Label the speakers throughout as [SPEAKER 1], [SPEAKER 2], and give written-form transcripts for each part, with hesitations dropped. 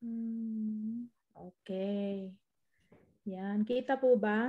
[SPEAKER 1] Okay. Yan. Kita po ba?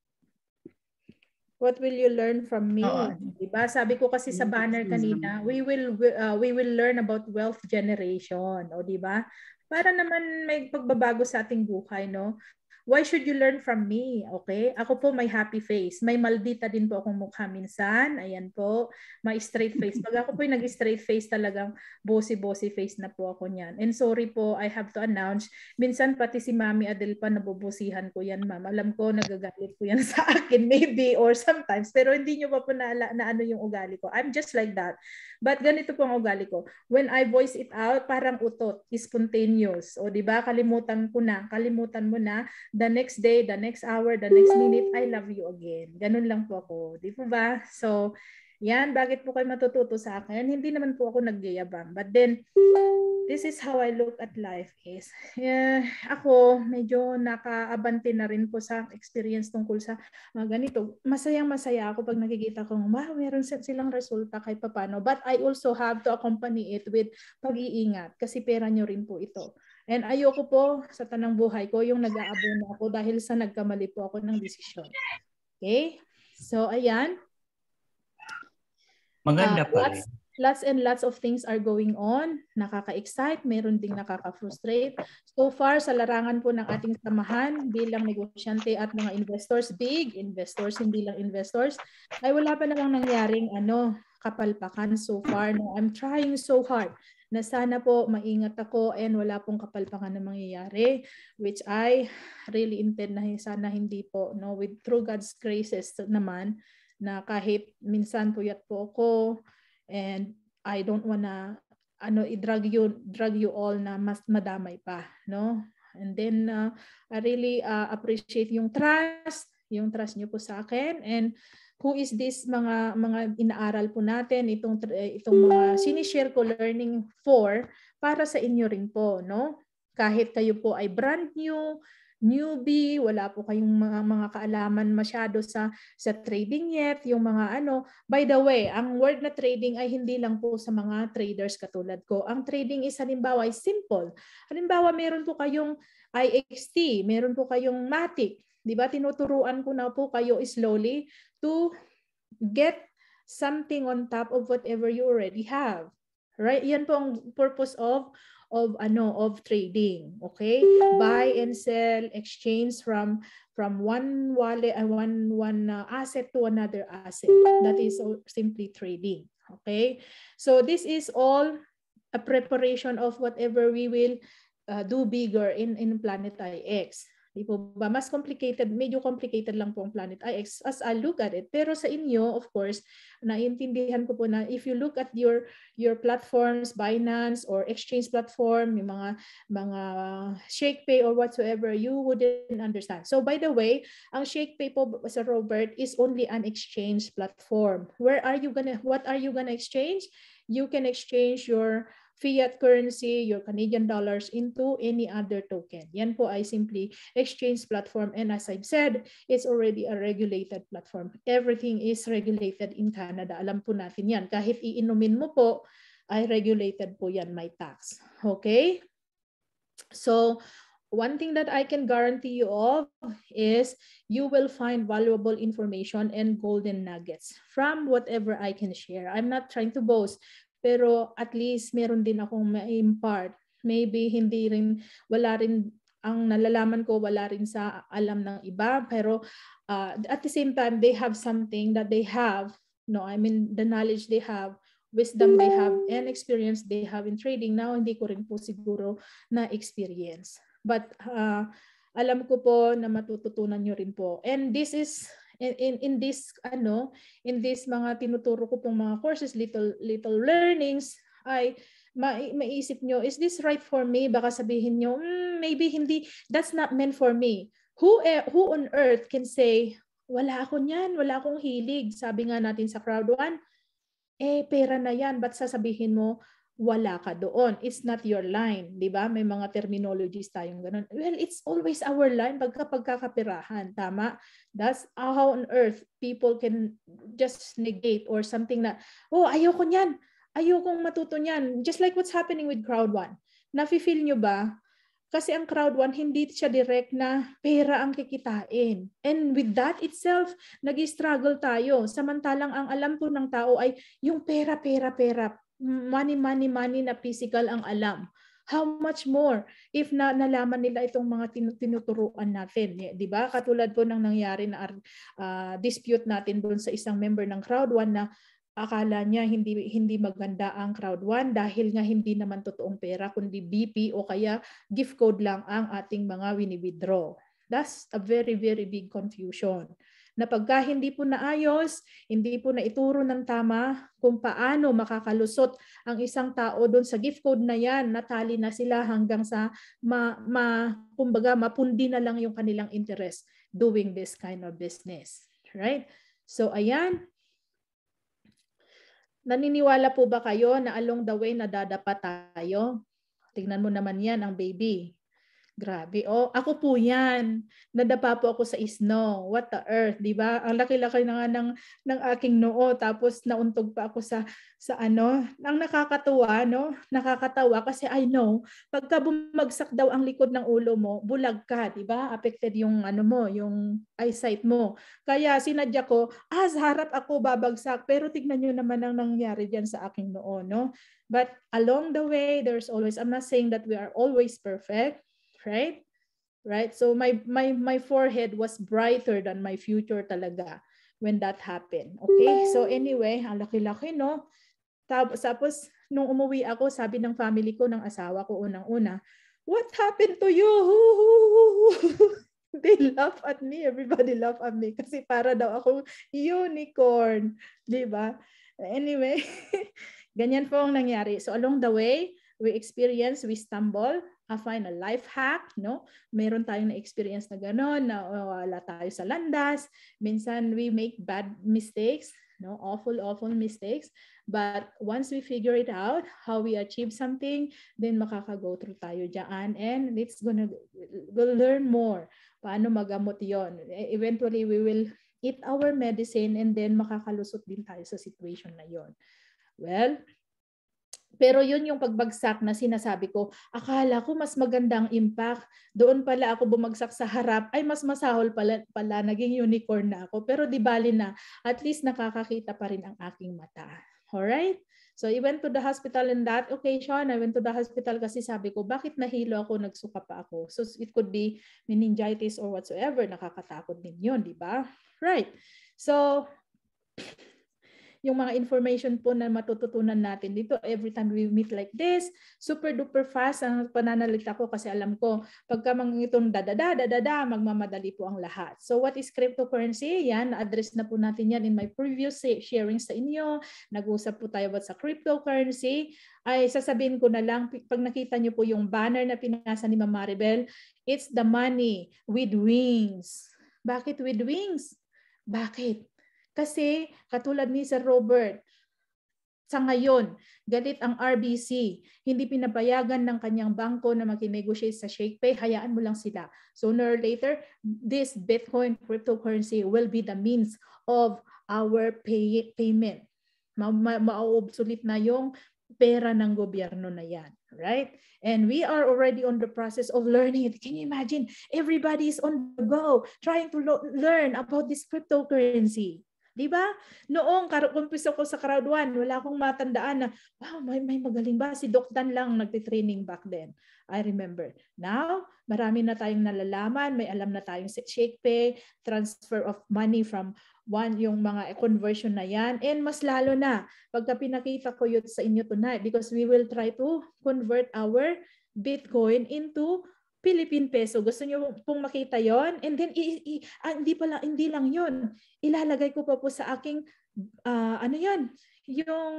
[SPEAKER 1] What will you learn from me? Diba? Sabi ko kasi sa banner kanina, we will learn about wealth generation. O diba? Para naman may pagbabago sa ating buhay, no? Why should you learn from me? Okay? Ako po may happy face. May maldita din po akong mukha minsan. Ayan po. May straight face. Pag ako po yung nag-straight face talagang bossy face na po ako niyan. And sorry po, I have to announce, minsan pati si Mami Adel pa nabubusihan ko yan, ma'am. Alam ko nagagalit po yan sa akin maybe or sometimes. Pero hindi nyo pa po na ano yung ugali ko. I'm just like that. But ganito po ang ugali ko. When I voice it out, parang utot, spontaneous. O di ba? Kalimutan mo na. The next day, the next hour, the next minute, I love you again. Ganun lang po ako. Di po ba? So, yan. Bakit po kayo matututo sa akin? Hindi naman po ako nagyayabang. But then, this is how I look at life is. Ako, medyo nakaabante na rin po sa experience tungkol sa ganito. Masayang-masaya ako pag nakikita kong, wow, meron silang resulta kahit papano. But I also have to accompany it with pag-iingat kasi pera nyo rin po ito. And ayoko po sa tanang buhay ko yung nag-aabono ako dahil sa nagkamali po ako ng desisyon. Okay? So, ayan.
[SPEAKER 2] Maganda pa rin.
[SPEAKER 1] Lots and lots of things are going on. Nakaka-excite, meron ding nakaka-frustrate. So far, sa larangan po ng ating samahan bilang negosyante at mga investors, big investors, hindi lang investors, ay wala pa namang nangyaring kapalpakan so far. No, I'm trying so hard na sana po maingat ako and wala pong kapalpakan na mangyayari, which I really intend na sana hindi po, no, with through God's graces naman, na kahit minsan puyat po ako and I don't wanna i-drag you all na mas madamay pa, no? And then I really appreciate yung trust niyo po sa akin. And who is this mga inaaral po natin, itong mga sinishare ko learning for para sa inyo rin po, no? Kahit kayo po ay brand new, newbie, wala po kayong mga kaalaman masyado sa trading yet, yung mga by the way, ang word na trading ay hindi lang po sa mga traders katulad ko. Ang trading is halimbawa ay simple. Halimbawa, meron po kayong IXT, meron po kayong Matic, di ba? Tinuturuan ko na po kayo slowly to get something on top of whatever you already have. Right? Yan po ang purpose of trading. Okay? Buy and sell, exchange from one wallet, one asset to another asset. That is simply trading. Okay? So this is all a preparation of whatever we will do bigger in Planet IX. Di po ba? Mas complicated, medyo complicated lang po ang Planet IX as I look at it. Pero sa inyo, of course, naiintindihan ko po na if you look at your platforms, Binance or exchange platform, yung mga ShakePay or whatsoever, you wouldn't understand. So by the way, ang ShakePay po sa Robert is only an exchange platform. What are you gonna exchange? You can exchange your fiat currency, your Canadian dollars into any other token. Yan po ay simply exchange platform. And as I've said, it's already a regulated platform. Everything is regulated in Canada. Alam po natin yan. Kahit iinumin mo po, ay regulated po yan, may tax. Okay? So, one thing that I can guarantee you of is you will find valuable information and golden nuggets from whatever I can share. I'm not trying to boast, pero at least meron din akong ma-impart. Maybe wala rin ang nalalaman ko, wala rin sa alam ng iba, pero at the same time they have something that they have, no, I mean the knowledge they have, wisdom they have, and experience they have in trading. Now hindi ko rin po siguro na experience. But alam ko po na matututunan nyo rin po. And this is in this mga tinuturo ko pong mga courses, little learnings, ay maisip nyo, is this right for me? Baka sabihin nyo, maybe hindi, that's not meant for me. Who on earth can say, wala ako niyan, wala akong hilig. Sabi nga natin sa crowd 1, pera na yan, ba't sasabihin mo wala ka doon? It's not your line, di ba? May mga terminologies tayong ganun. Well, it's always our line pagkakapirahan, tama? That's how on earth people can just negate or something na, ayoko niyan, ayokong matuto niyan. Just like what's happening with crowd 1. Nafi-feel nyo ba? Kasi ang crowd 1, hindi siya direct na pera ang kikitain. And with that itself, nag-struggle tayo. Samantalang ang alam po ng tao ay yung pera, pera, pera. Money, money, money na physical ang alam. How much more if nalaman nila itong mga tinuturuan natin, di ba? Katulad po ng nangyari na dispute natin doon sa isang member ng crowd 1 na akala niya hindi maganda ang crowd 1 dahil nga hindi naman totoong pera kundi BP o kaya gift code lang ang ating mga wini-withdraw. That's a very, very big confusion. Na pagka hindi po naayos, hindi po naituro ng tama kung paano makakalusot ang isang tao doon sa gift code na yan, natali na sila hanggang sa kumbaga mapundi na lang yung kanilang interest doing this kind of business. Right? So ayan. Naniniwala po ba kayo na along the way nadadapa tayo? Tingnan mo naman yan, ang baby. Grabe. Oh, ako po yan. Nadapa po ako sa snow. What the earth, di ba? Ang laki-laki na nga ng aking noo. Tapos nauntog pa ako sa ano. Ang nakakatuwa, no? Nakakatawa kasi I know, pagka bumagsak daw ang likod ng ulo mo, bulag ka, di ba? Affected yung ano mo, yung eyesight mo. Kaya sinadya ko, sa harap ako babagsak. Pero tignan nyo naman ang nangyari dyan sa aking noo, no? But along the way, there's always, I'm not saying that we are always perfect. Right? So my forehead was brighter than my future talaga when that happened. Okay? So anyway, ang laki-laki, no? Tapos nung umuwi ako, sabi ng family ko, ng asawa ko unang-una, what happened to you? They laugh at me. Everybody laugh at me kasi para daw ako unicorn, 'di ba? Anyway, ganyan po ang nangyari. So along the way, we stumble, find a life hack, no? Meron tayong na-experience na gano'n, na wala tayo sa landas. Minsan we make bad mistakes, no? Awful mistakes. But once we figure it out, how we achieve something, then makaka-go through tayo dyan. And we'll learn more paano magamot yon. Eventually, we will eat our medicine and then makakalusot din tayo sa situation na yon. Well, pero yun yung pagbagsak na sinasabi ko, akala ko mas magandang impact. Doon pala ako bumagsak sa harap, ay mas masahol pala naging unicorn na ako. Pero di bali na, at least nakakakita pa rin ang aking mata. Alright? So I went to the hospital in that occasion. I went to the hospital kasi sabi ko, bakit nahilo ako, nagsuka pa ako? So it could be meningitis or whatsoever. Nakakatakot din yun, di ba? Right. So yung mga information po na matututunan natin dito every time we meet like this, super duper fast ang pananalita ko kasi alam ko pagka itong dadada, magmamadali po ang lahat. So what is cryptocurrency? Yan, na-address na po natin yan in my previous sharing sa inyo. Nag-usap po tayo about sa cryptocurrency. Ay sasabihin ko na lang, pag nakita nyo po yung banner na pinasa ni Ma'am Maribel, it's the money with wings. Bakit with wings? Bakit? Kasi katulad ni Sir Robert, sa ngayon, galit ang RBC. Hindi pinapayagan ng kanyang bangko na mag-negotiate sa ShakePay. Hayaan mo lang sila. Sooner or later, this Bitcoin cryptocurrency will be the means of our payment. Ma-obsolete na yung pera ng gobyerno na yan. Right? And we are already on the process of learning it. Can you imagine? Everybody is on the go trying to learn about this cryptocurrency. Di ba? Noong kumpisa ko sa crowd 1, wala akong matandaan na, wow, may magaling ba? Si Doc Dan lang nagtitraining back then. I remember. Now, marami na tayong nalalaman, may alam na tayong ShakePay, transfer of money from yung mga conversion na yan. And mas lalo na, pagka pinakita ko yun sa inyo tonight, because we will try to convert our Bitcoin into Philippine peso. Gusto niyo pong makita yon? And then hindi lang yon. Ilalagay ko pa po sa aking ano yon? Yung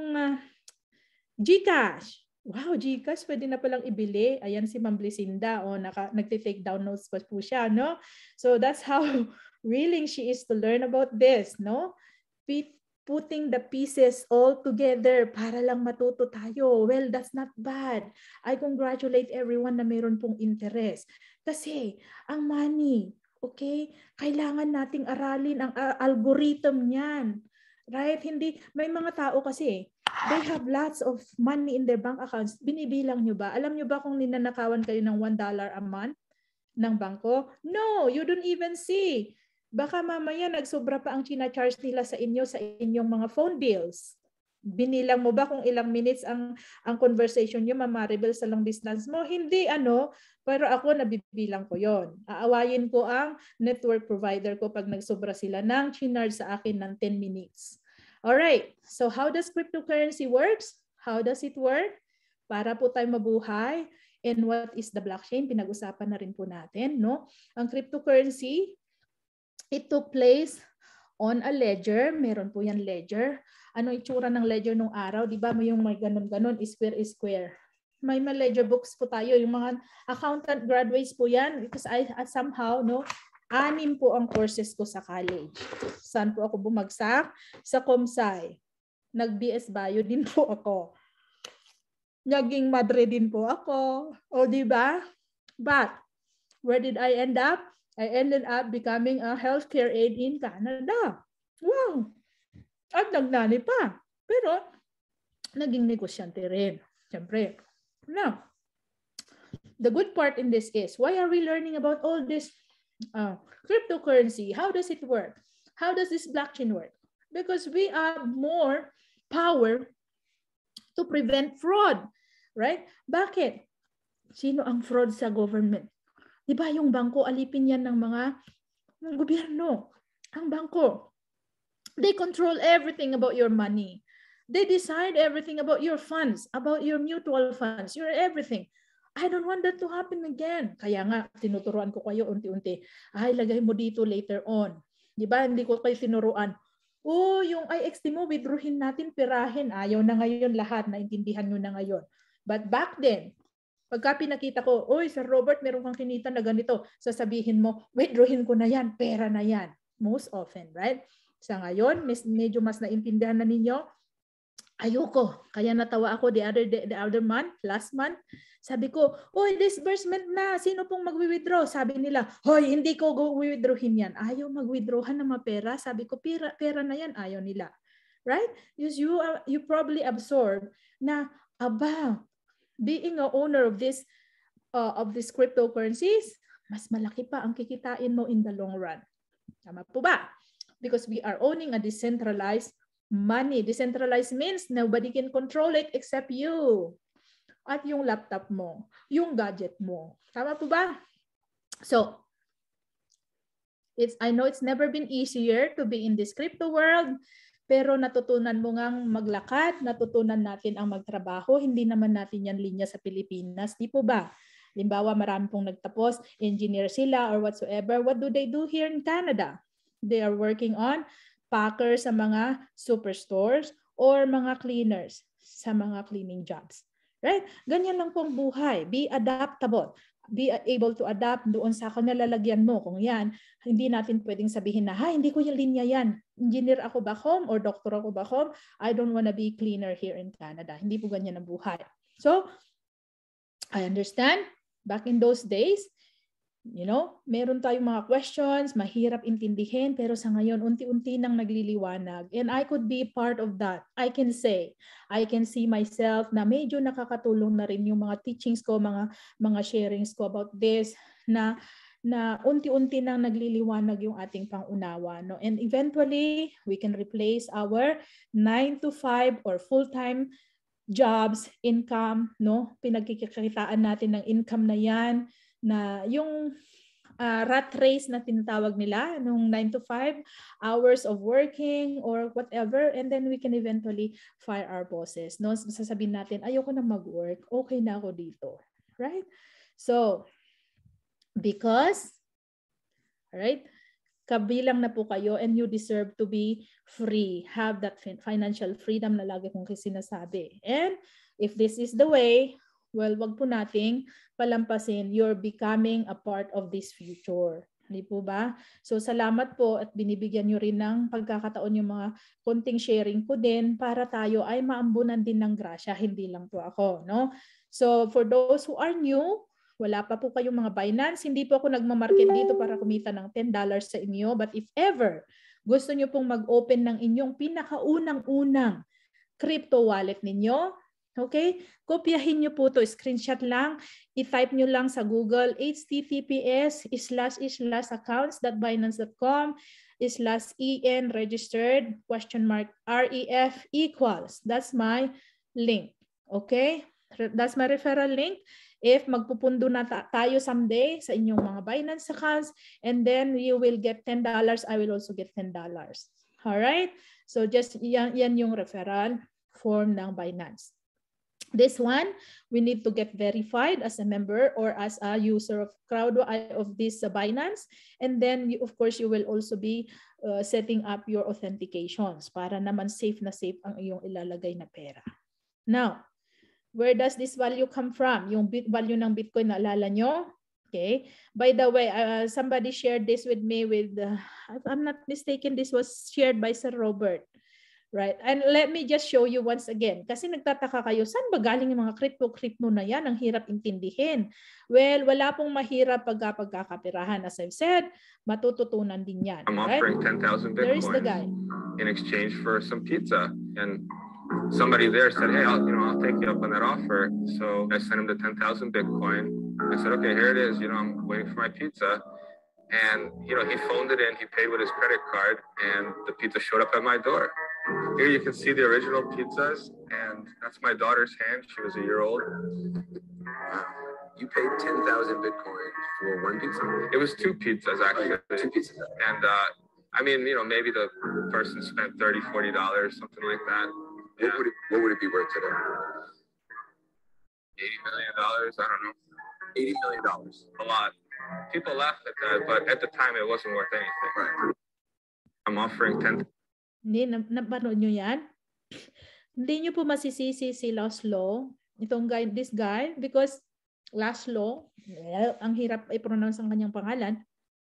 [SPEAKER 1] GCash. Wow, GCash pwede na palang ibili. Ayan si Ma'am Blisinda, nagte-take down notes pa po siya, no? So that's how willing she is to learn about this, no? Putting the pieces all together para lang matuto tayo. Well, that's not bad. I congratulate everyone na mayroon pong interest. Kasi ang money, okay, kailangan nating aralin ang algorithm niyan. Right? Hindi, may mga tao kasi, They have lots of money in their bank accounts. Binibilang nyo ba? Alam nyo ba kung ninanakawan kayo ng $1 a month ng bangko? No, you don't even see. Baka mamaya nagsobra pa ang china-charge nila sa inyo sa inyong mga phone bills. Binilang mo ba kung ilang minutes ang conversation nyo, mamaribel sa long distance mo? Hindi pero ako nabibilang ko yon. Aawayin ko ang network provider ko pag nagsobra sila ng chinarge sa akin ng 10 minutes. Alright, so how does cryptocurrency works? How does it work? Para po tayo mabuhay. And what is the blockchain? Pinag-usapan na rin po natin, no? Ang cryptocurrency, it took place on a ledger. Meron po yan ledger. Ano itsura ng ledger nung araw? Di ba may yung may ganun-ganun, square. May ledger books po tayo. Yung mga accountant graduates po yan. Because I somehow, 6 po ang courses ko sa college. Saan po ako bumagsak? Sa Comsci. Nag-BS Bio din po ako. Naging madre din po ako. O di ba? But where did I end up? I ended up becoming a healthcare aide in Canada. Wow! At nagnani pa. Pero naging negosyante rin. Siyempre. Now, the good part in this is, why are we learning about all this cryptocurrency? How does it work? How does this blockchain work? Because we have more power to prevent fraud. Right? Bakit? Sino ang fraud sa government? Di ba yung bangko, alipin yan ng mga gobyerno. Ang bangko. They control everything about your money. They decide everything about your funds, about your mutual funds, your everything. I don't want that to happen again. Kaya nga, tinuturuan ko kayo unti-unti. Ay, lagay mo dito later on. Di ba? Hindi ko kayo tinuruan. Yung IXT mo, withdrawin natin, pirahin. Ayaw na ngayon lahat. Naintindihan nyo na ngayon. But back then, pagka pinakita ko, Sir Robert, meron kang kinita na ganito. Sasabihin mo, withdrawin ko na yan. Pera na yan. Most often, right? Sa ngayon, medyo mas naintindihan na ninyo. Ayoko. Kaya natawa ako the other month, last month. Sabi ko, disbursement na. Sino pong mag-withdraw? Sabi nila, hindi ko withdrawin yan. Ayaw mag-withdrawhan ng mga pera. Sabi ko, pera na yan. Ayaw nila. Right? You probably absorb na, being an owner of these cryptocurrencies, mas malaki pa ang kikitain mo in the long run. Tama po ba? Because we are owning a decentralized money. Decentralized means nobody can control it except you. At yung laptop mo, yung gadget mo. Tama po ba? So, I know it's never been easier to be in this crypto world, pero natutunan mo ngang maglakad, natutunan natin ang magtrabaho, hindi naman natin yan linya sa Pilipinas. Di po ba? Limbawa, marami pong nagtapos, engineer sila or whatsoever. What do they do here in Canada? They are working on packers sa mga superstores or mga cleaners sa mga cleaning jobs. Right? Ganyan lang pong buhay. Be adaptable. Be able to adapt doon sa kanalalagyan mo. Kung yan, hindi natin pwedeng sabihin na, hindi ko yung linya yan. Engineer ako back home or doctor ako back home. I don't wanna be cleaner here in Canada. Hindi po ganyan ang buhay. So, I understand. Back in those days, meron tayong mga questions, mahirap intindihin, pero sa ngayon, unti-unti nang nagliliwanag. And I could be part of that. I can see myself na medyo nakakatulong na rin yung mga teachings ko, mga sharings ko about this, na unti-unti nang nagliliwanag yung ating pangunawa. No? And eventually, we can replace our 9 to 5 or full-time jobs, income, no? Pinagkikitaan natin ng income na yan, na yung rat race na tinatawag nila, nung 9 to 5 hours of working or whatever, and then we can eventually fire our bosses. No? Sasabihin natin, ayoko na mag-work, okay na ako dito. Right? So, because, right, kabilang na po kayo and you deserve to be free. Have that financial freedom na lagi kong sinasabi. And if this is the way, well, wag po nating palampasin. You're becoming a part of this future. Hindi po ba? So, salamat po at binibigyan nyo rin ng pagkakataon yung mga konting sharing ko din para tayo ay maambunan din ng grasya. Hindi lang po ako, no? So, for those who are new, wala pa po kayong mga Binance. Hindi po ako nagmamarket dito para kumita ng $10 sa inyo. But if ever gusto nyo pong mag-open ng inyong pinakaunang-unang crypto wallet ninyo. Okay? Kopyahin nyo po to, screenshot lang, i-type nyo lang sa Google, https://accounts.binance.com/en registered !ref equals. That's my link. Okay? That's my referral link. If magpupundo na tayo someday sa inyong mga Binance accounts, and then you will get $10, I will also get $10. Alright? So just yan yung referral form ng Binance. This one, we need to get verified as a member or as a user of this Binance. And then, of course, you will also be setting up your authentications para naman safe na safe ang iyong ilalagay na pera. Now, where does this value come from? Yung value ng Bitcoin, naalala nyo? Okay. By the way, somebody shared this with me if I'm not mistaken, this was shared by Sir Robert. Right? And let me just show you once again. Kasi nagtataka kayo, saan ba galing yung mga crypto na yan? Ang hirap intindihin. Well, wala pong mahirap pagkakapirahan. As I've said, matututunan din yan.
[SPEAKER 2] I'm offering 10,000 Bitcoin
[SPEAKER 1] There is the guy.
[SPEAKER 2] in exchange for some pizza. And somebody there said, hey, I'll take you up on that offer. So I sent him the 10,000 Bitcoin. I said, okay, here it is. I'm waiting for my pizza. And, he phoned it in. He paid with his credit card. And the pizza showed up at my door. Here you can see the original pizzas, and that's my daughter's hand. She was a year old.
[SPEAKER 3] You paid 10,000 Bitcoin for one pizza?
[SPEAKER 2] It was two pizzas, actually.
[SPEAKER 3] Two pizzas.
[SPEAKER 2] And, maybe the person spent $30, $40, something like that.
[SPEAKER 3] Yeah. What would it be worth today?
[SPEAKER 2] $80 million, I don't know.
[SPEAKER 3] $80 million.
[SPEAKER 2] A lot. People laugh at that, but at the time it wasn't worth anything.
[SPEAKER 3] Right.
[SPEAKER 2] I'm offering 10.
[SPEAKER 1] Hindi, napanood nyo yan? Hindi nyo po masisisi si Laszlo, this guy, because Laszlo, ang hirap i-pronounce ang kanyang pangalan.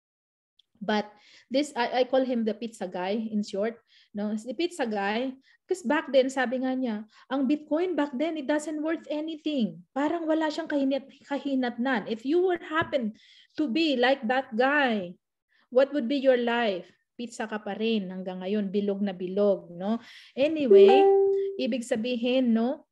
[SPEAKER 1] But this, I call him the pizza guy in short. No, the pizza guy, because back then, sabi nga niya, ang Bitcoin back then, it doesn't worth anything. Parang wala siyang kahinatnan. If you would happen to be like that guy, what would be your life? Pizza ka pa rin hanggang ngayon, bilog na bilog, no? Anyway, ibig sabihin, no?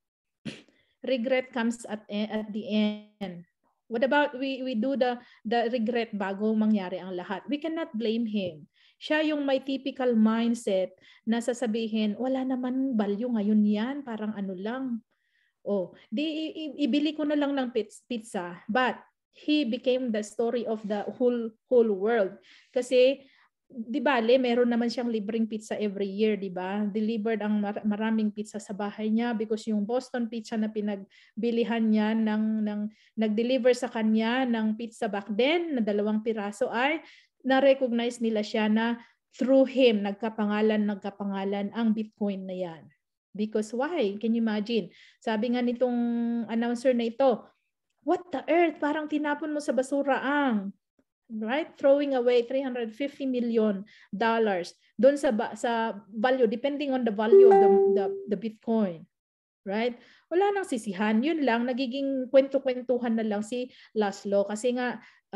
[SPEAKER 1] Regret comes at the end. What about we do the regret bago mangyari ang lahat? We cannot blame him. Siya yung may typical mindset na sasabihin, wala naman value ngayon yan, parang ano lang. Oh, ibili ko na lang ng pizza. But he became the story of the whole world. Kasi di bale, meron naman siyang libreng pizza every year, di ba? Delivered ang maraming pizza sa bahay niya because yung Boston Pizza na pinagbilihan niya nag-deliver sa kanya ng pizza back then na 2 piraso ay na-recognize nila siya na through him, nagkapangalan ang Bitcoin na yan. Because why? Can you imagine? Sabi nga nitong announcer na ito, what the earth? Parang tinapon mo sa basura ang right? Throwing away $350 million doon sa value, depending on the value of the Bitcoin. Right? Wala nang sisihan. Yun lang, nagiging kwento-kwentuhan na lang si Laszlo kasi nga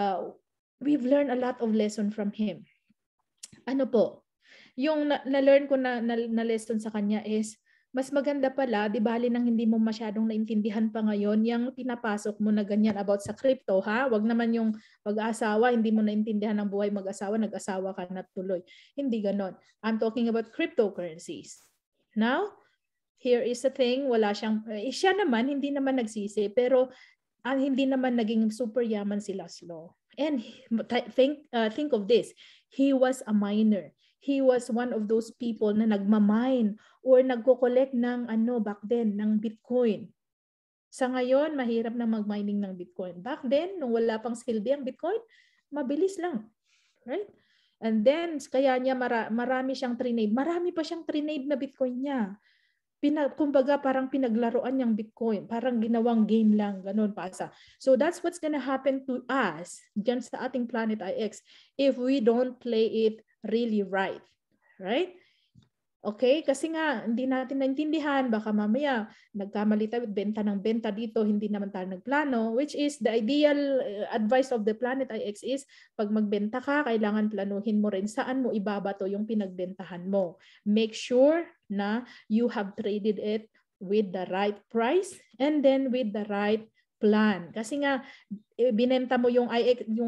[SPEAKER 1] we've learned a lot of lesson from him. Ano po? Yung na-learn ko na lesson sa kanya is mas maganda pala, di bali nang hindi mo masyadong naintindihan pa ngayon, yung pinapasok mo na ganyan about sa crypto, ha? Wag naman yung pag-asawa, hindi mo naintindihan ang buhay mag-asawa, nag-asawa ka na tuloy. Hindi ganon. I'm talking about cryptocurrencies. Now, here is the thing, wala siyang, siya naman, hindi naman nagsisi, pero hindi naman naging super yaman si Laszlo. And think of this, he was a miner. He was one of those people na nagmamine or nagko-collect ng back then, ng Bitcoin. Sa ngayon, mahirap na mag-mining ng Bitcoin. Back then, nung wala pang silbi ang Bitcoin, mabilis lang. Right? And then, kaya niya marami siyang trinade. Marami pa siyang trinade na Bitcoin niya. Kumbaga, parang pinaglaruan niyang Bitcoin. Parang ginawang game lang. Ganun pasa. So, that's what's gonna happen to us dyan sa ating Planet IX if we don't play it really right. Right? Okay? Kasi nga, hindi natin naintindihan. Baka mamaya, nagkamali tayo, benta ng benta dito, hindi naman tayo nagplano, which is the ideal advice of the Planet IX is, pag magbenta ka, kailangan planuhin mo rin saan mo ibabato yung pinagbentahan mo. Make sure na you have traded it with the right price and then with the right plan. Kasi nga binenta mo yung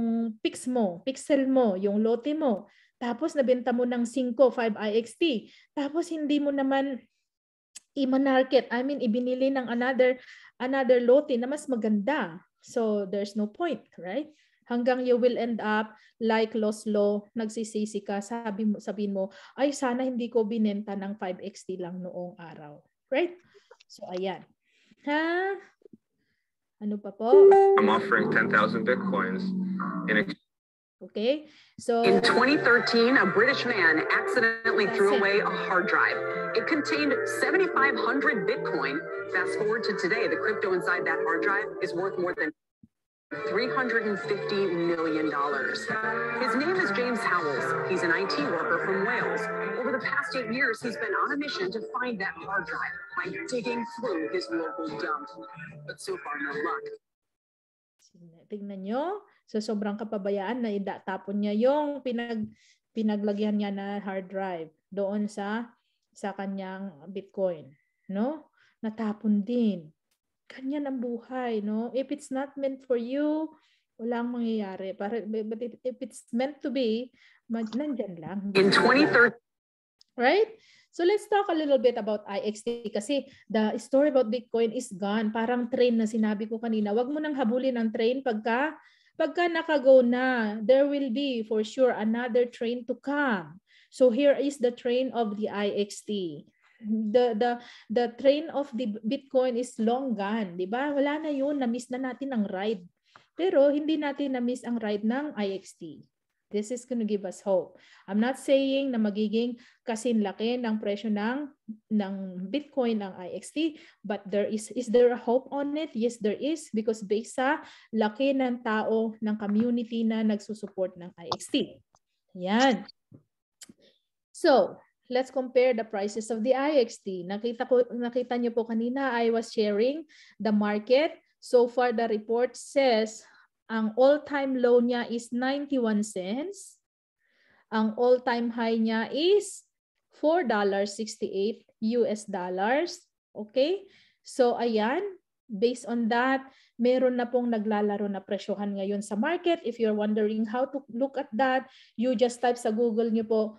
[SPEAKER 1] pixel mo, yung lote mo. Tapos nabenta mo ng 5 IXT. Tapos hindi mo naman i-market. I mean, ibinili ng another lote na mas maganda. So there's no point, right? Hanggang you will end up like Loslo, nagsisisi ka, sabihin mo, ay sana hindi ko binenta ng 5XT lang noong araw. Right? So ayan. Ha? Ano pa po?
[SPEAKER 2] I'm offering 10,000 Bitcoins in
[SPEAKER 1] Okay, so
[SPEAKER 4] in 2013, a British man accidentally threw away a hard drive. It contained 7,500 Bitcoin. Fast forward to today, the crypto inside that hard drive is worth more than $350 million. His name is James Howells. He's an IT worker from Wales. Over the past 8 years, he's been on a mission to find that hard drive by digging through his local dump. But so far, no luck.
[SPEAKER 1] Tingnan nyo. So sobrang kapabayaan na tapon niya yung pinaglagyan niya na hard drive doon sa kanyang Bitcoin, no? Natapon din. Ganyan ang buhay, no? If it's not meant for you, walang mangyayari. But if it's meant to be, nandyan lang.
[SPEAKER 4] In 2013,
[SPEAKER 1] right? So let's talk a little bit about IXT kasi the story about Bitcoin is gone. Parang train na sinabi ko kanina. Wag mo nang habulin ang train pagka naka-go na. There will be for sure another train to come. So here is the train of the IXT. The train of the Bitcoin is long gone, 'di ba? Wala na 'yun, na-miss na natin ang ride. Pero hindi natin na-miss ang ride ng IXT. This is going to give us hope. I'm not saying na magiging kasinlaki ng presyo ng Bitcoin ng IXT, but is there a hope on it? Yes, there is, because based sa laki ng tao, ng community na nagsusupport ng IXT. Yan. So, let's compare the prices of the IXT. Nakita niyo po kanina, I was sharing the market. So far, the report says ang all-time low niya is 91 cents. Ang all-time high niya is $4.68 US dollars. Okay? So, ayan. Based on that, meron na pong naglalaro na presyohan ngayon sa market. If you're wondering how to look at that, you just type sa Google niyo po,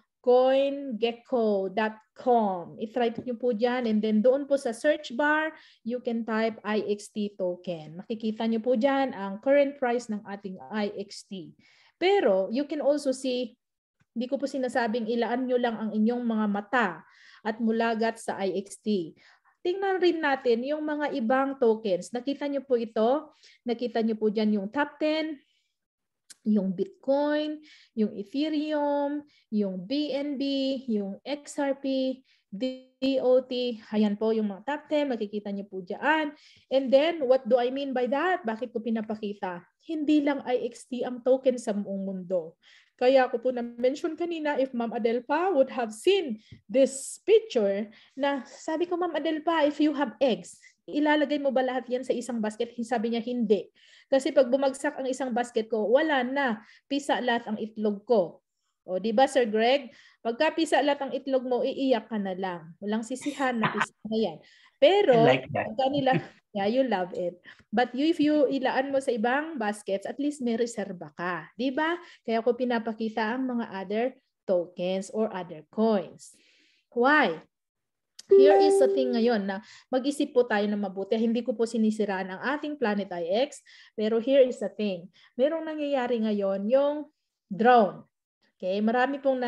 [SPEAKER 1] coingecko.com. I-type nyo po dyan, and then doon po sa search bar, you can type IXT token. Makikita nyo po dyan ang current price ng ating IXT. Pero you can also see, hindi ko po sinasabing ilaan nyo lang ang inyong mga mata at mulagat sa IXT. Tingnan rin natin yung mga ibang tokens. Nakita nyo po ito, nakita nyo po dyan yung top 10, yung Bitcoin, yung Ethereum, yung BNB, yung XRP, DOT, ayan po yung mga top 10, makikita niyo po dyan. And then, what do I mean by that? Bakit ko pinapakita? Hindi lang IXT ang token sa buong mundo. Kaya ako po na-mention kanina, if Ma'am Adelpa would have seen this picture, na sabi ko, Ma'am Adelpa, if you have eggs, ilalagay mo ba lahat yan sa isang basket? Sabi niya, hindi. Kasi pag bumagsak ang isang basket ko, wala na. Pisa lahat ang itlog ko. O, di ba, Sir Greg? Pagka pisa lahat ang itlog mo, iiyak ka na lang. Walang sisihan na pisa na yan. Pero,
[SPEAKER 5] I like that.
[SPEAKER 1] yeah, you love it. But if you ilaan mo sa ibang baskets, at least may reserba ka. Di ba? Kaya ko pinapakita ang mga other tokens or other coins. Why? Here is the thing ngayon na mag-isip po tayo na mabuti. Hindi ko po sinisiraan ang ating Planet IX, pero here is the thing. Merong nangyayari ngayon yung drone. Okay, marami pong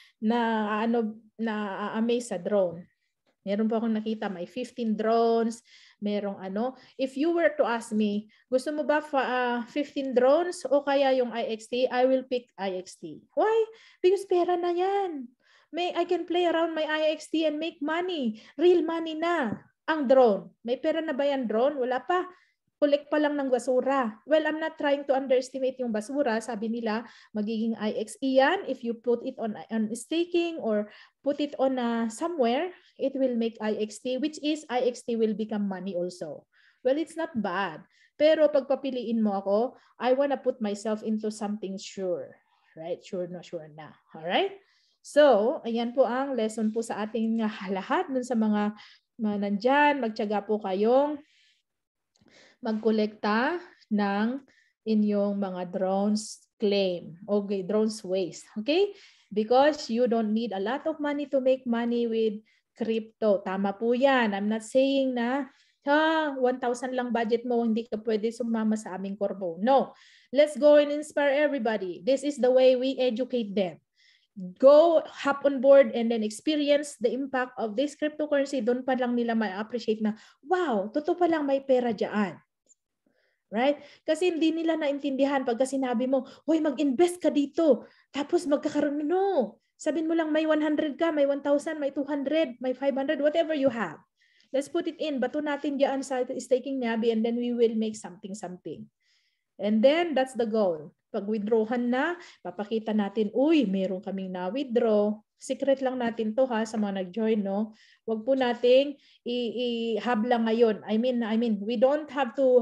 [SPEAKER 1] na-amaze sa drone. Meron po akong nakita, may 15 drones, merong ano. If you were to ask me, gusto mo ba 15 drones o kaya yung IXT? I will pick IXT. Why? Because pera na yan. I can play around my IXT and make money. Real money na. Ang drone. May pera na ba yan drone? Wala pa. Collect pa lang ng basura. Well, I'm not trying to underestimate yung basura. Sabi nila, magiging IXE yan. If you put it on staking or put it on somewhere, it will make IXT, which is IXT will become money also. Well, it's not bad. Pero pagpapiliin mo ako, I wanna put myself into something sure. Right? Sure na, sure na. Alright? So, ayan po ang lesson po sa ating lahat dun sa mga nandyan. Magtiyaga po kayong magkolekta ng inyong mga drones claim. Okay, drones waste. Okay? Because you don't need a lot of money to make money with crypto. Tama po yan. I'm not saying na 1,000 lang budget mo, hindi ka pwede sumama sa aming Corbo. No. Let's go and inspire everybody. This is the way we educate them. Go, hop on board and then experience the impact of this cryptocurrency. Doon pa lang nila ma-appreciate na, wow, totoo pa lang may pera dyan. Right? Kasi hindi nila naintindihan pagka sinabi mo, hoy, mag-invest ka dito. Tapos magkakaroon, no. Sabihin mo lang may 100 ka, may 1,000, may 200, may 500, whatever you have. Let's put it in. Bato natin diyan sa staking Nabi and then we will make something. And then that's the goal. Pag withdrawhan na, papakita natin, uy, meron kaming na-withdraw. Secret lang natin to ha sa mga nag-join, no? Wag po nating i-habla ngayon. I mean, we don't have to,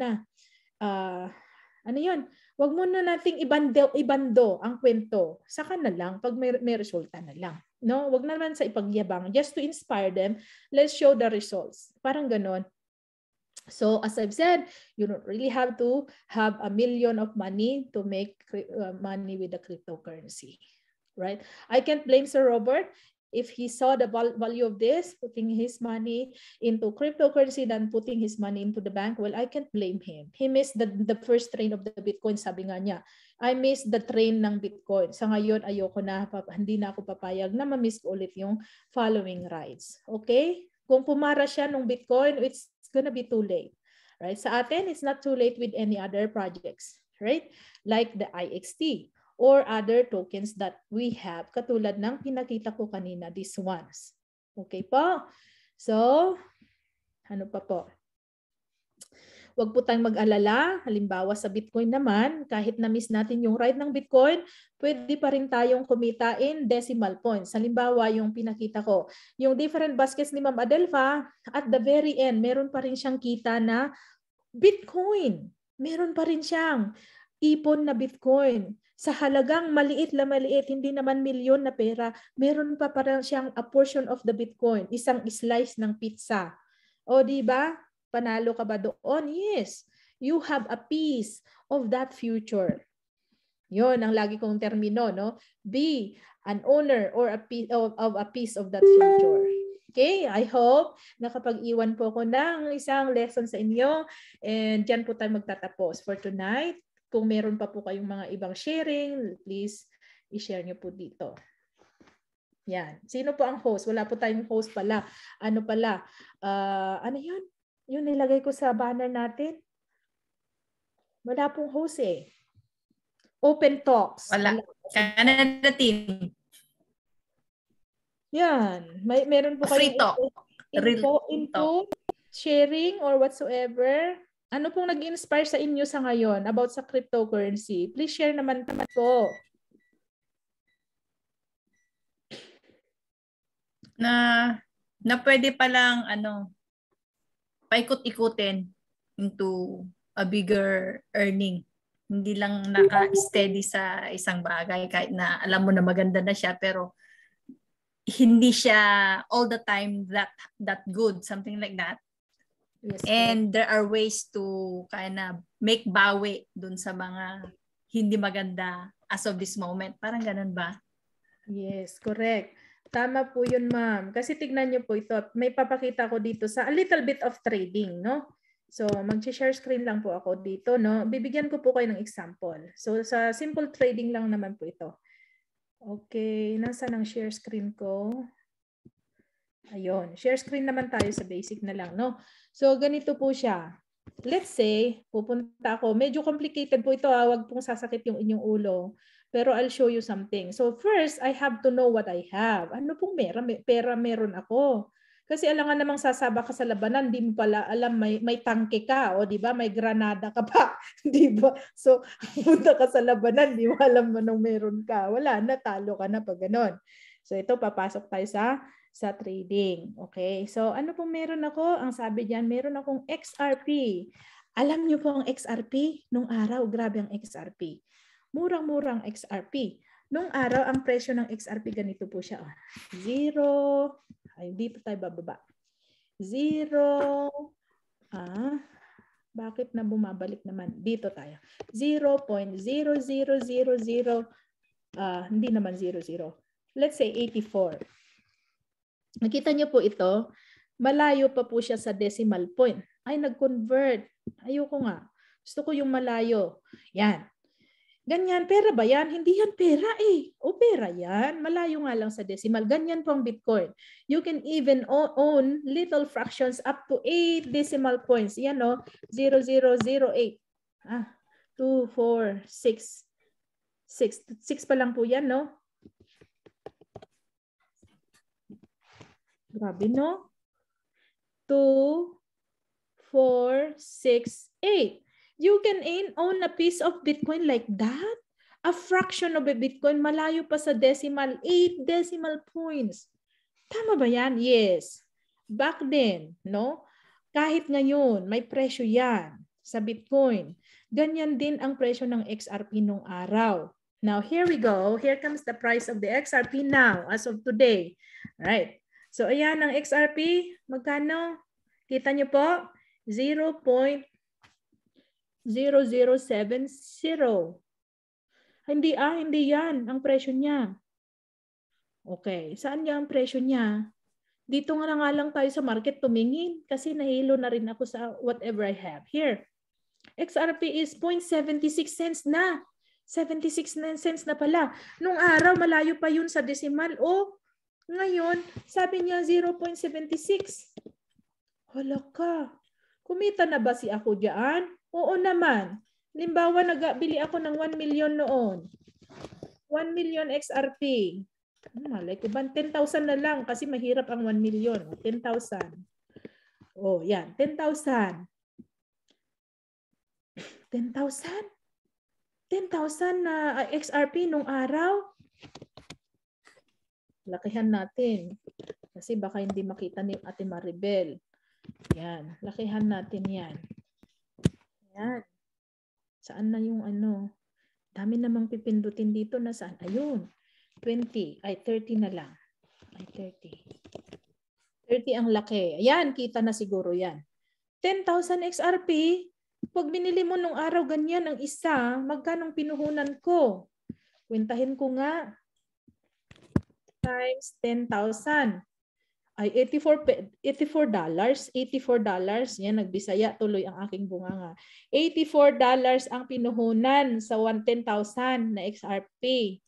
[SPEAKER 1] ano yun? Wag muna nating ibando ang kwento. Saka na lang, pag may resulta na lang. No? Wag naman sa ipagyabang. Just to inspire them, let's show the results. Parang ganon. So as I've said, you don't really have to have $1 million of money to make money with the cryptocurrency. Right? I can't blame Sir Robert if he saw the value of this, putting his money into cryptocurrency than putting his money into the bank. Well, I can't blame him. He missed the first train of the Bitcoin, sabi nga niya. I missed the train ng Bitcoin. Sa ngayon, ayoko na, hindi na ako papayag na ma-miss ko ulit yung following rides. Okay? Kung pumara siya ng Bitcoin, it's gonna be too late. Right? Sa atin, it's not too late with any other projects. Right? Like the IXT. Or other tokens that we have, katulad ng pinakita ko kanina, these ones. Okay po? So, ano pa po? Huwag po tayong mag-alala. Halimbawa sa Bitcoin naman, kahit na-miss natin yung ride ng Bitcoin, pwede pa rin tayong kumita in decimal points. Halimbawa, yung pinakita ko, yung different baskets ni Ma'am Adelpha, at the very end, meron pa rin siyang kita na Bitcoin. Meron pa rin siyang ipon na Bitcoin. Sa halagang maliit, hindi naman milyon na pera, meron pa parang siyang a portion of the Bitcoin, isang slice ng pizza. O di ba? Panalo ka ba doon? Yes. You have a piece of that future. Yon ang lagi kong termino, no? Be an owner or a piece of that future. Okay, I hope nakapag-iwan po ko ng isang lesson sa inyo and diyan po tayo magtatapos for tonight. Kung meron pa po kayong mga ibang sharing, please i-share nyo po dito. Yan. Sino po ang host? Wala po tayong host pala. Ano pala? Ano yun? Yung nilagay ko sa banner natin? Wala pong host eh. Open Talks.
[SPEAKER 5] Wala. Canada team.
[SPEAKER 1] Yan. Meron po
[SPEAKER 5] Free talk.
[SPEAKER 1] Info, sharing, or whatsoever. Ano pong nag-inspire sa inyo sa ngayon about sa cryptocurrency? Please share naman po.
[SPEAKER 5] Na pwede palang paikot-ikutin into a bigger earning. Hindi lang naka-steady sa isang bagay kahit na alam mo na maganda na siya pero hindi siya all the time that good, something like that.
[SPEAKER 1] Yes,
[SPEAKER 5] and there are ways to kind of make bawi dun sa mga hindi maganda as of this moment. Parang ganun ba?
[SPEAKER 1] Yes, correct. Tama po yun, ma'am. Kasi tignan nyo po ito. May papakita ko dito sa a little bit of trading, no? So, mag-share screen lang po ako dito, no? Bibigyan ko po kayo ng example. So, sa simple trading lang naman po ito. Okay, nasaan ang share screen ko? Ayun, share screen naman tayo sa basic na lang, no? So, ganito po siya. Let's say, pupunta ako. Medyo complicated po ito, wag pong sasakit yung inyong ulo. Pero I'll show you something. So, first, I have to know what I have. Ano pong pera meron ako? Kasi alangan namang sasaba ka sa labanan, di mo pala alam may tangke ka, o di ba? May granada ka pa, di ba? So, punta ka sa labanan, di mo alam anong meron ka. Wala, natalo ka na pag ganon. So, ito, papasok tayo sa trading. Okay? So, ano pong meron ako? Ang sabi diyan, meron akong XRP. Alam niyo po ang XRP? Nung araw, grabe ang XRP. Murang-murang XRP. Nung araw, ang presyo ng XRP ganito po siya. 0. Ay, dito tayo bababa. 0. Bakit na bumabalik naman? Dito tayo. 0.0000. Hindi naman 00. Let's say 84. Nakita niyo po ito. Malayo pa po siya sa decimal point. Ay, nag-convert. Ayoko nga. Gusto ko yung malayo. Yan. Ganyan, pera ba yan? Hindi yan pera eh. O pera yan. Malayo nga lang sa decimal. Ganyan po ang Bitcoin. You can even own little fractions up to 8 decimal points. Yan o. 0008. 2, 4, 6. 6 pa lang po yan, no? Grabe, no? 2, 4, 6, 8. You can own a piece of Bitcoin like that? A fraction of a Bitcoin, malayo pa sa decimal, 8 decimal points. Tama ba yan? Yes. Back then, no? Kahit ngayon, may presyo yan sa Bitcoin. Ganyan din ang presyo ng XRP nung araw. Now, here we go. Here comes the price of the XRP now, as of today. Right. So, ayan ang XRP. Magkano? Kita nyo po? 0.0070. Hindi yan ang presyo niya. Okay, saan niya ang presyo niya? Dito nga lang tayo sa market tumingin kasi nahilo na rin ako sa whatever I have. Here, XRP is 0.76 cents na. 76 cents na pala. Nung araw, malayo pa yun sa decimal. O, ngayon, sabi niya 0.76. Hala ka. Kumita na ba si ako dyan? Oo naman. Limbawa, nagbili ako ng 1 million noon. 1 million XRP. Malay ko ba? 10,000 na lang kasi mahirap ang 1 million. 10,000. Oh, yan. 10,000. 10,000? 10,000 na XRP nung araw? Lakihan natin. Kasi baka hindi makita ni Ate Maribel. Yan. Lakihan natin yan. Yan. Saan na yung ano? Dami namang pipindutin dito na saan? Ayun. 20. Ay, 30 na lang. Ay, 30. 30 ang laki. Ayan, kita na siguro yan. 10,000 XRP. Pag binili mo nung araw ganyan ang isa, magkanong pinuhunan ko? Kwentahin ko nga. Times 10,000. Ay, $84. $84. Yan, nagbisaya tuloy ang aking bunganga. $84 ang pinuhunan sa 10,000 na XRP.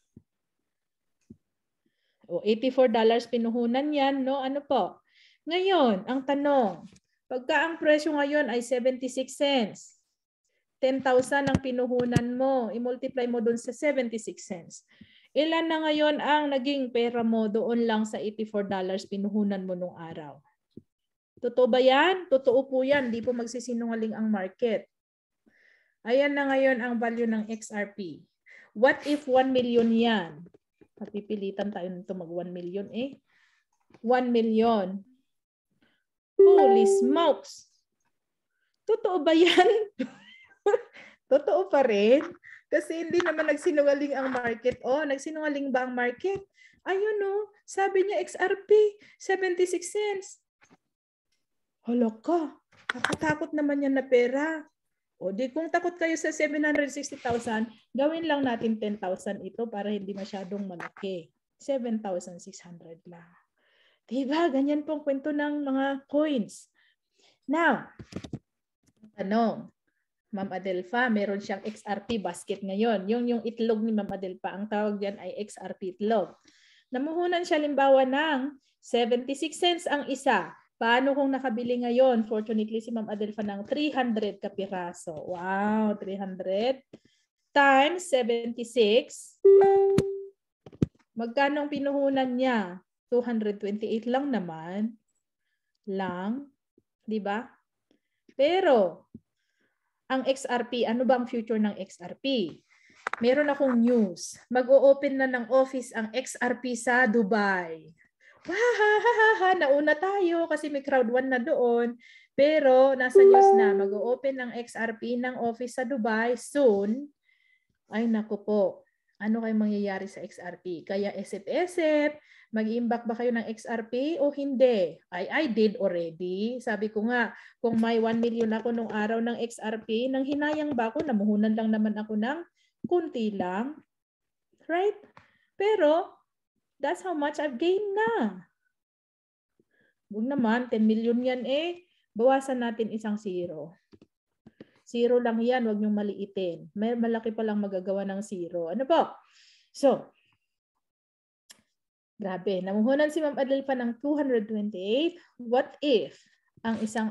[SPEAKER 1] O, $84 pinuhunan yan, no? Ano po? Ngayon, ang tanong, pagka ang presyo ngayon ay 76 cents, 10,000 ang pinuhunan mo, i-multiply mo dun sa 76 cents. Ilan na ngayon ang naging pera mo doon lang sa $84 pinuhunan mo nung araw? Totoo ba yan? Totoo po yan. Di po magsisinungaling ang market. Ayan na ngayon ang value ng XRP. What if 1 million yan? Mapipilitan tayo nito mag 1 million eh. 1 million. Holy smokes! Totoo ba yan? Totoo pa rin? Kasi hindi naman nagsinungaling ang market. Oh, nagsinungaling ba ang market? Ayun oh, sabi niya XRP, 76 cents. Hala ka, nakatakot naman yan na pera. O di kung takot kayo sa 760,000, gawin lang natin 10,000 ito para hindi masyadong malaki. 7,600 lang. Diba? Ganyan pong kwento ng mga coins. Now, tanong. Ma'am Adelfa, meron siyang XRP basket ngayon. Yung itlog ni Ma'am Adelfa, ang tawag diyan ay XRP itlog. Namuhunan siya limbawa ng 76 cents ang isa. Paano kung nakabili ngayon? Fortunately, si Ma'am Adelfa ng 300 kapiraso. Wow, 300 times 76. Magkano ang pinuhunan niya? 228 lang naman. Di ba? Pero, ang XRP, ano ba ang future ng XRP? Meron akong news. Mag-o-open na ng office ang XRP sa Dubai. Wahahaha, nauna tayo kasi may crowd 1 na doon. Pero nasa news na, mag-o-open ng XRP ng office sa Dubai soon. Ay naku po. Ano kayo mangyayari sa XRP? Kaya eset-eset, mag-iimbak ba kayo ng XRP o hindi? I did already. Sabi ko nga, kung may 1 million ako nung araw ng XRP, nang hinayang ba ako, namuhunan lang naman ako ng kunti lang. Right? Pero, that's how much I've gained na. Huwag naman, 10 million yan bawasan natin isang zero. Zero lang yan, huwag niyong maliitin. May malaki pa lang magagawa ng zero. Ano po? So, grabe. Namuhunan si Ma'am Adelfa ng 228. What if ang isang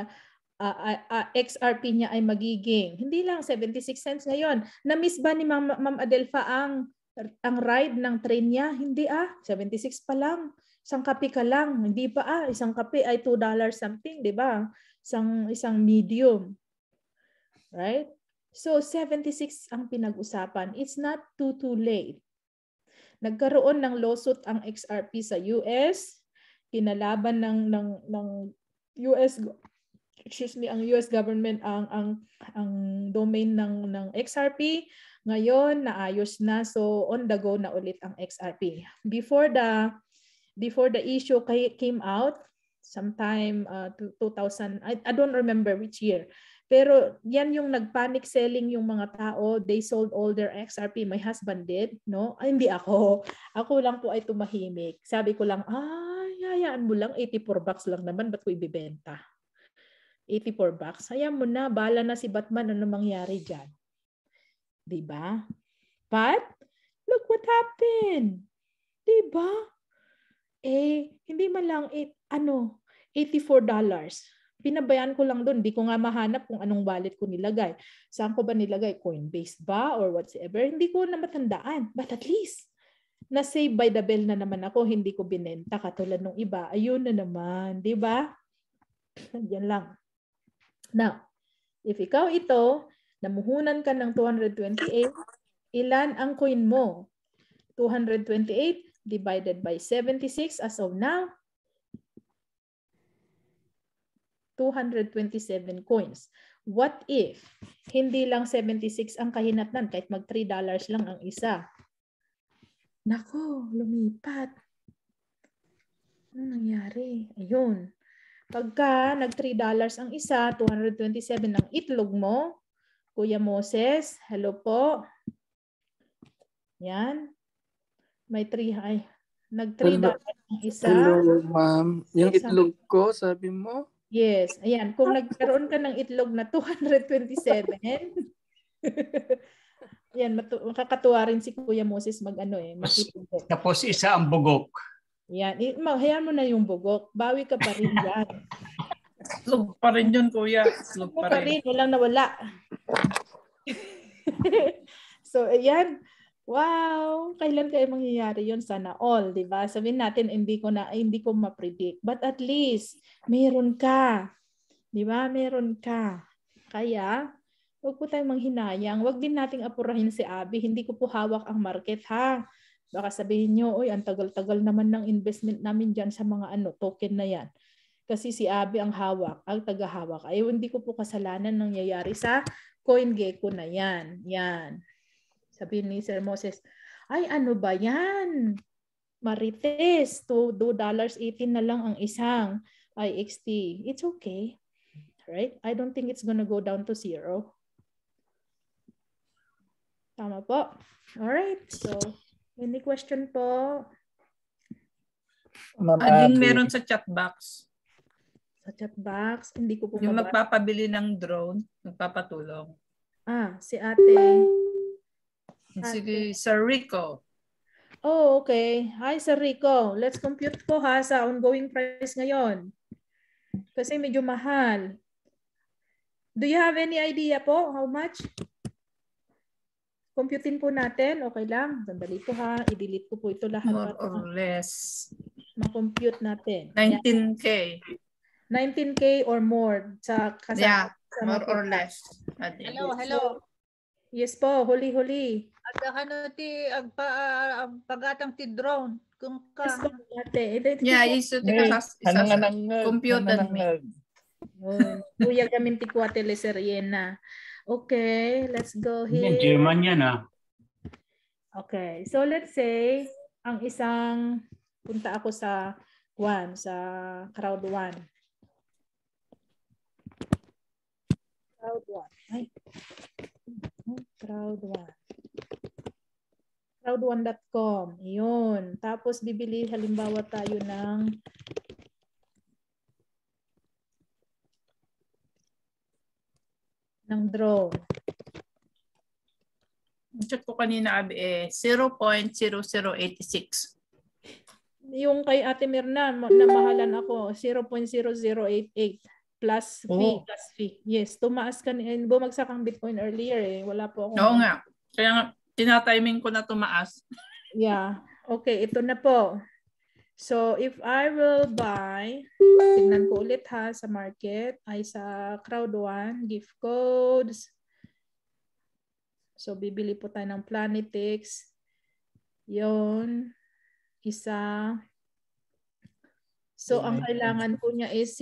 [SPEAKER 1] XRP niya ay magiging, hindi lang 76 cents ngayon. Na-miss ba ni Ma'am Adelfa ang ride ng train niya? Hindi 76 pa lang. Isang kape ka lang. Hindi pa isang kape ay $2 something, di ba? Isang medium. Right? So 76 ang pinag-usapan. It's not too late. Nagkaroon ng lawsuit ang XRP sa US, kinalaban ng US ang US government ang domain ng XRP. Ngayon naayos na, so on the go na ulit ang XRP. Before the issue came out sometime 2000, I don't remember which year. Pero yan yung nagpanic selling yung mga tao. They sold all their XRP. My husband did, no? Ay, hindi ako. Ako lang po ay tumahimik. Sabi ko lang, hayaan mo lang. $84 lang naman. Ba't ko ibibenta? $84. Hayaan mo na. Bahala na si Batman. Ano mangyari dyan? Diba? But, look what happened. Diba? Hindi man lang $84. Pinabayaan ko lang doon. Di ko nga mahanap kung anong wallet ko nilagay. Saan ko ba nilagay? Coinbase ba? Or whatsoever? Hindi ko na matandaan. But at least, na-save by the bell na naman ako. Hindi ko binenta katulad ng iba. Ayun na naman. Di ba? Yan lang. Now, if ikaw ito, namuhunan ka ng 228, ilan ang coin mo? 228 divided by 76 as of now, 227 coins. What if hindi lang 76 ang kahinatnan, kahit mag $3 lang ang isa? Nako, lumipat. Ano nangyari? Ayun. Pagka nag $3 ang isa, 227 ang itlog mo, Kuya Moses, hello po. Yan. May nag $3 ang isa.
[SPEAKER 6] Hello, ma'am. Yung itlog ko, sabi mo?
[SPEAKER 1] Yes. Ayan. Kung nagkaroon ka ng itlog na 227, yan, makakatuwa rin si Kuya Moses makipagod.
[SPEAKER 7] Tapos isa ang bugok.
[SPEAKER 1] Yan. Hayaan mo na yung bugok. Bawi ka pa rin yan.
[SPEAKER 5] Itlog pa rin yun, Kuya. Itlog pa rin.
[SPEAKER 1] Walang nawala. So, ayan. Wow, kailan kaya mangyayari 'yon? Sana all, 'di ba? Sabihin natin hindi ko ma-predict, but at least meron ka. 'Di ba? Meron ka. Kaya, huwag po tayong manghinayang. Huwag din nating apurahin si Abby. Hindi ko po hawak ang market, ha. Baka sabihin niyo, "Oy, ang tagal-tagal naman ng investment namin diyan sa mga token na 'yan." Kasi si Abby ang hawak, ang tagahawak. Ay, hindi ko po kasalanan nangyayari sa CoinGecko na 'yan. Yan. Sabi ni Sir Moses, ay ano ba yan? Marites, $2.18 na lang ang isang IXT. It's okay. Right? I don't think it's gonna go down to zero. Tama po. Alright. So, any question po?
[SPEAKER 5] Ading meron sa chat box.
[SPEAKER 1] Sa chat box? Hindi ko po
[SPEAKER 5] yung magpapabili ng drone, magpapatulong.
[SPEAKER 1] Si ate.
[SPEAKER 5] Si Sir Rico.
[SPEAKER 1] Oh, okay. Hi, Sir Rico. Let's compute po sa ongoing price ngayon. Kasi medyo mahal. Do you have any idea po how much? Computein po natin. Okay lang. Sandali po I-delete ko po ito lahat.
[SPEAKER 5] More or less.
[SPEAKER 1] Ma-compute natin.
[SPEAKER 5] 19K.
[SPEAKER 1] 19K or more.
[SPEAKER 5] More or less.
[SPEAKER 8] Hello.
[SPEAKER 1] Yes po. Huli-huli.
[SPEAKER 8] Ang pagatang ti drone kung ka.
[SPEAKER 5] Iso ti computer me.
[SPEAKER 1] Kuya gamin ti kuate leseriena. Okay, let's go here.
[SPEAKER 7] German yan
[SPEAKER 1] Okay, so let's say, ang isang, punta ako sa sa crowd 1. Crowd 1. Ay. Crowd 1. Crowd1.com. Yun. Tapos bibili halimbawa tayo ng drone.
[SPEAKER 5] Check ko kanina, Abi, 0.0086.
[SPEAKER 1] Yung kay Ate Mirna, namahalan ako, 0.0088 plus fee.
[SPEAKER 5] Oh.
[SPEAKER 1] Plus fee. Yes, tumaas bumagsak ang Bitcoin earlier eh. Wala po akong...
[SPEAKER 5] Oo nga. Kaya nga, tinatiming ko na tumaas.
[SPEAKER 1] Yeah. Okay, ito na po. So, if I will buy, tignan ko ulit ha sa market, ay sa Crowd1, gift codes. So, bibili po tayo ng Planetix. Yun. Isa. So, ang kailangan po niya is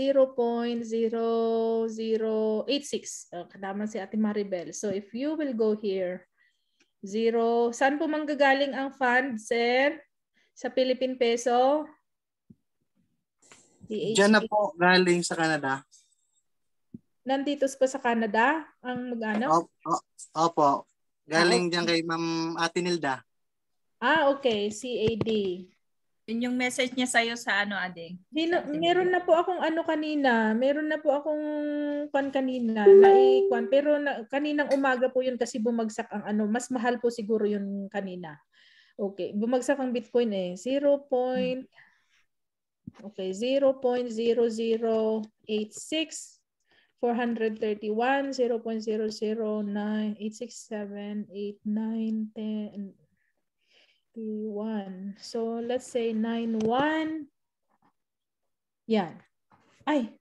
[SPEAKER 1] 0.0086. Kadaman si Ate Maribel. So, if you will go here, 0. Saan po manggagaling ang fund, sir? Sa Philippine Peso?
[SPEAKER 7] Diyan na po galing sa Canada.
[SPEAKER 1] Nandito pa sa Canada? Ang mag-ano?
[SPEAKER 7] Opo. Galing diyan kay Ma'am Ate Nilda.
[SPEAKER 1] Okay. CAD.
[SPEAKER 5] Yun yung message niya sa'yo sa ano, Ading?
[SPEAKER 1] Meron na po akong kanina. Meron na po akong kanina na pero kaninang umaga po yun kasi bumagsak ang mas mahal po siguro yun kanina. Okay, bumagsak ang Bitcoin eh. 0.0086 431 0.009 867 89 10 1. So let's say 91. Yan. Ay.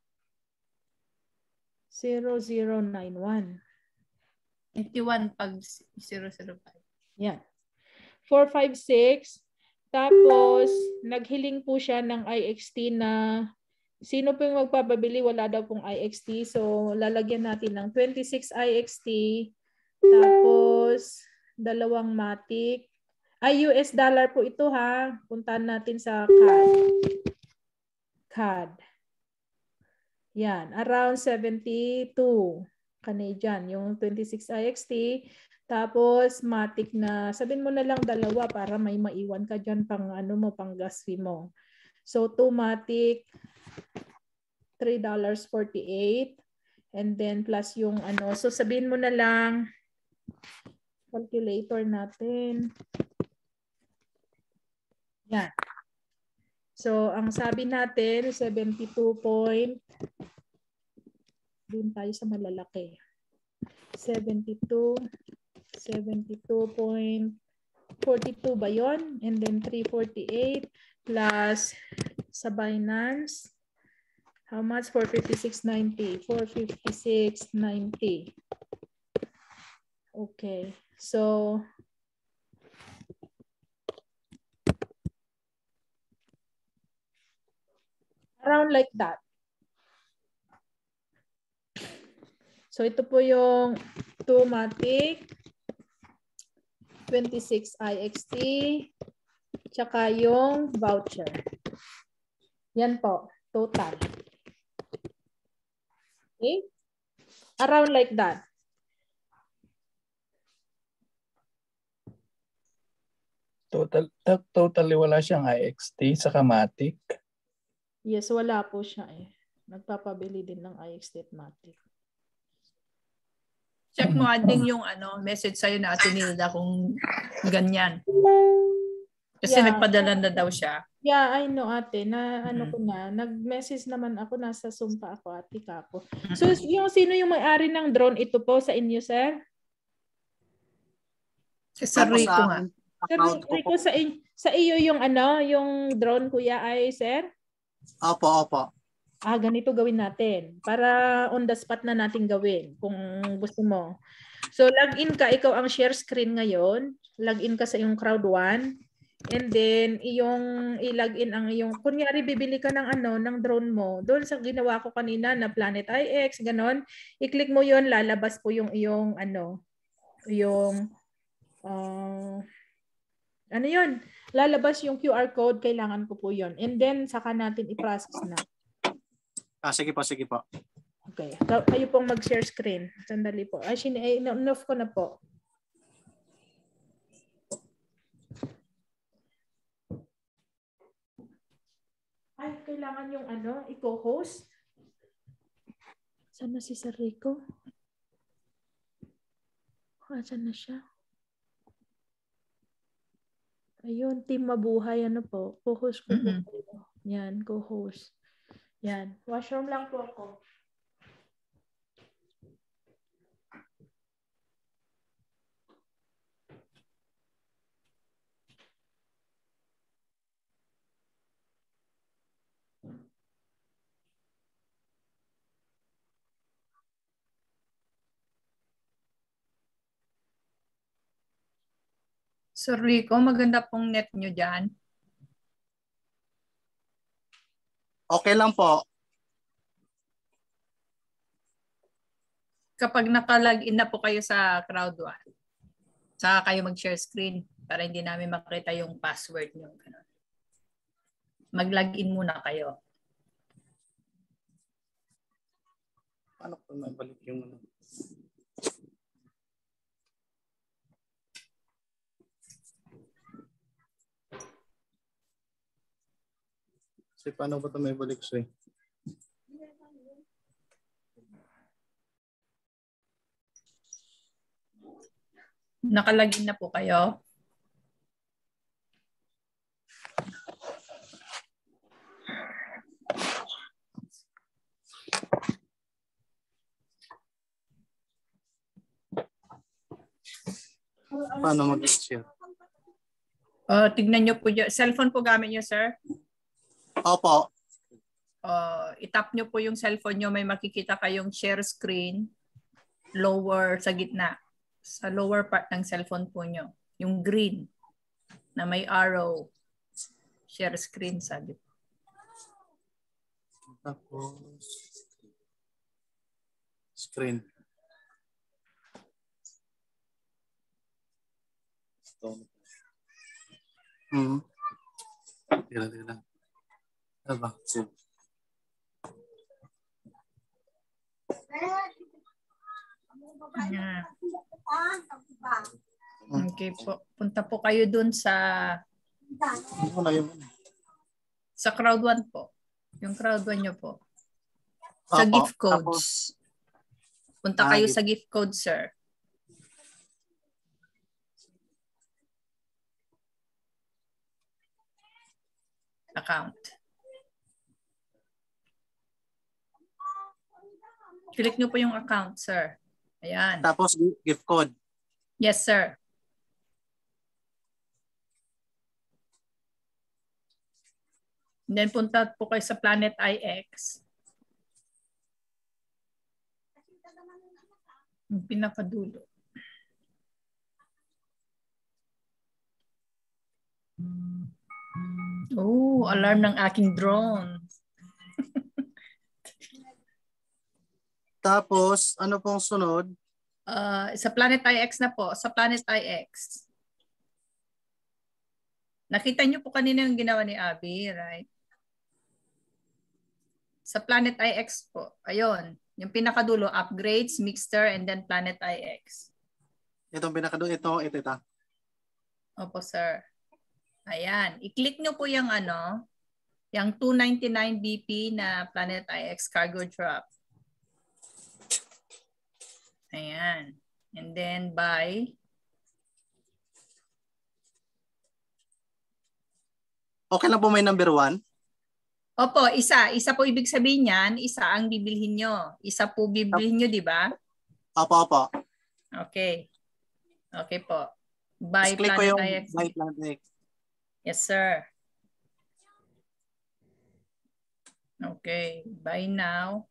[SPEAKER 1] 0091.
[SPEAKER 5] 81 pag 005.
[SPEAKER 1] Yan. 456. Tapos naghiling po siya ng IXT na sino po yung magpapabili? Wala daw pong IXT. So lalagyan natin ng 26 IXT. Tapos 2 Matic. US dollar po ito ha. Puntahan natin sa CAD. Yan. Around 72 Canadian. Yung 26 IXT. Tapos Matic na. Sabihin mo na lang 2 para may maiwan ka dyan pang pang gas fee mo. So 2 Matic. $3.48. And then plus yung So sabihin mo na lang. Calculator natin. Yan. So, ang sabi natin, 72 point. Doon tayo sa malalaki. 72.42 ba yon? And then 348 plus sa Binance. How much? 456.90. 456.90. Okay. So, around like that. So ito po yung 2 Matic, 26 IXT, tsaka yung voucher. Yan po, total. Okay? Around like that.
[SPEAKER 6] Totally wala siyang IXT sa Matic.
[SPEAKER 1] Yes, wala po siya eh. Nagpapabili din ng IXT at Matic.
[SPEAKER 5] Check mo Ading yung message sa'yo na Ate Nilda kung ganyan. Kasi nagpadala na daw siya.
[SPEAKER 1] Yeah, I know ate. Ko na. Nag-message naman ako. Nasa Sumpa ako, ate kako. So, sino yung may-ari ng drone ito po sa inyo, sir?
[SPEAKER 5] Sa Rico nga.
[SPEAKER 1] Sir Rico, sa iyo yung yung drone kuya ay, sir?
[SPEAKER 7] Opo.
[SPEAKER 1] Ganito gawin natin. Para on the spot na natin gawin kung gusto mo. So, login ka. Ikaw ang share screen ngayon. Login ka sa iyong Crowd1. And then, i-login ang iyong, kunyari, bibili ka ng ng drone mo. Doon sa ginawa ko kanina na Planet IX, ganon. I-click mo yon, lalabas po yung iyong, Ano yun? Lalabas yung QR code, kailangan ko po yun. And then, saka natin i-process na.
[SPEAKER 7] Sige po, sige po.
[SPEAKER 1] Okay. Kayo pong mag-share screen. Sandali po. Enough ko na po. Ay, kailangan yung i-co-host. Saan na si Sir Rico? Saan na siya? Ayun, team mabuhay, po. Co-host ko po kayo. Yan, co-host. Yan. Washroom lang po ako.
[SPEAKER 5] Sir Rico, maganda pong net nyo dyan.
[SPEAKER 7] Okay lang po.
[SPEAKER 5] Kapag naka-login na po kayo sa Crowd1, saka kayo mag-share screen para hindi namin makita yung password nyo. Mag-login muna kayo.
[SPEAKER 7] Paano ko mabalik yung paano ba ito may balik siya?
[SPEAKER 5] Nakalagin na po kayo.
[SPEAKER 7] Paano mag-share?
[SPEAKER 5] Tignan nyo po dyan. Cellphone po gamit nyo, sir?
[SPEAKER 7] Opo.
[SPEAKER 5] I-tap nyo po yung cellphone nyo. May makikita kayong share screen. Lower sa gitna. Sa lower part ng cellphone po nyo. Yung green na may arrow. Share screen sabi po.
[SPEAKER 7] Tapos screen. Tira. Apa?
[SPEAKER 5] Yeah. Okay po. Punta po kayo dun sa Crowd1 po. Yung Crowd1 nyo po. Sa gift codes. Punta kayo sa gift code, sir. Account. Click nyo po yung account, sir. Ayan.
[SPEAKER 7] Tapos gift code.
[SPEAKER 5] Yes, sir. And then punta po kayo sa Planet IX. Yung pinakadulo. Oh, alarm ng aking drone.
[SPEAKER 7] Tapos, ano pong sunod?
[SPEAKER 5] Sa Planet IX na po. Sa Planet IX. Nakita niyo po kanina yung ginawa ni Abby, right? Sa Planet IX po. Ayun. Yung pinakadulo, upgrades, mixer, and then Planet IX.
[SPEAKER 7] Itong pinakadulo, ito.
[SPEAKER 5] Opo, sir. Ayan. I-click nyo po yung yung 299 BP na Planet IX cargo drop. Ayan. And then buy.
[SPEAKER 7] Okay lang po may number 1?
[SPEAKER 5] Opo, isa. Isa po ibig sabihin niyan, isa ang bibilhin nyo. Isa po bibilhin nyo, di ba?
[SPEAKER 7] Opo.
[SPEAKER 5] Okay. Okay po. Buy
[SPEAKER 7] Click
[SPEAKER 5] Planet
[SPEAKER 7] ko yung
[SPEAKER 5] IX.
[SPEAKER 7] buy Planet IX.
[SPEAKER 5] Yes, sir. Okay. Buy now.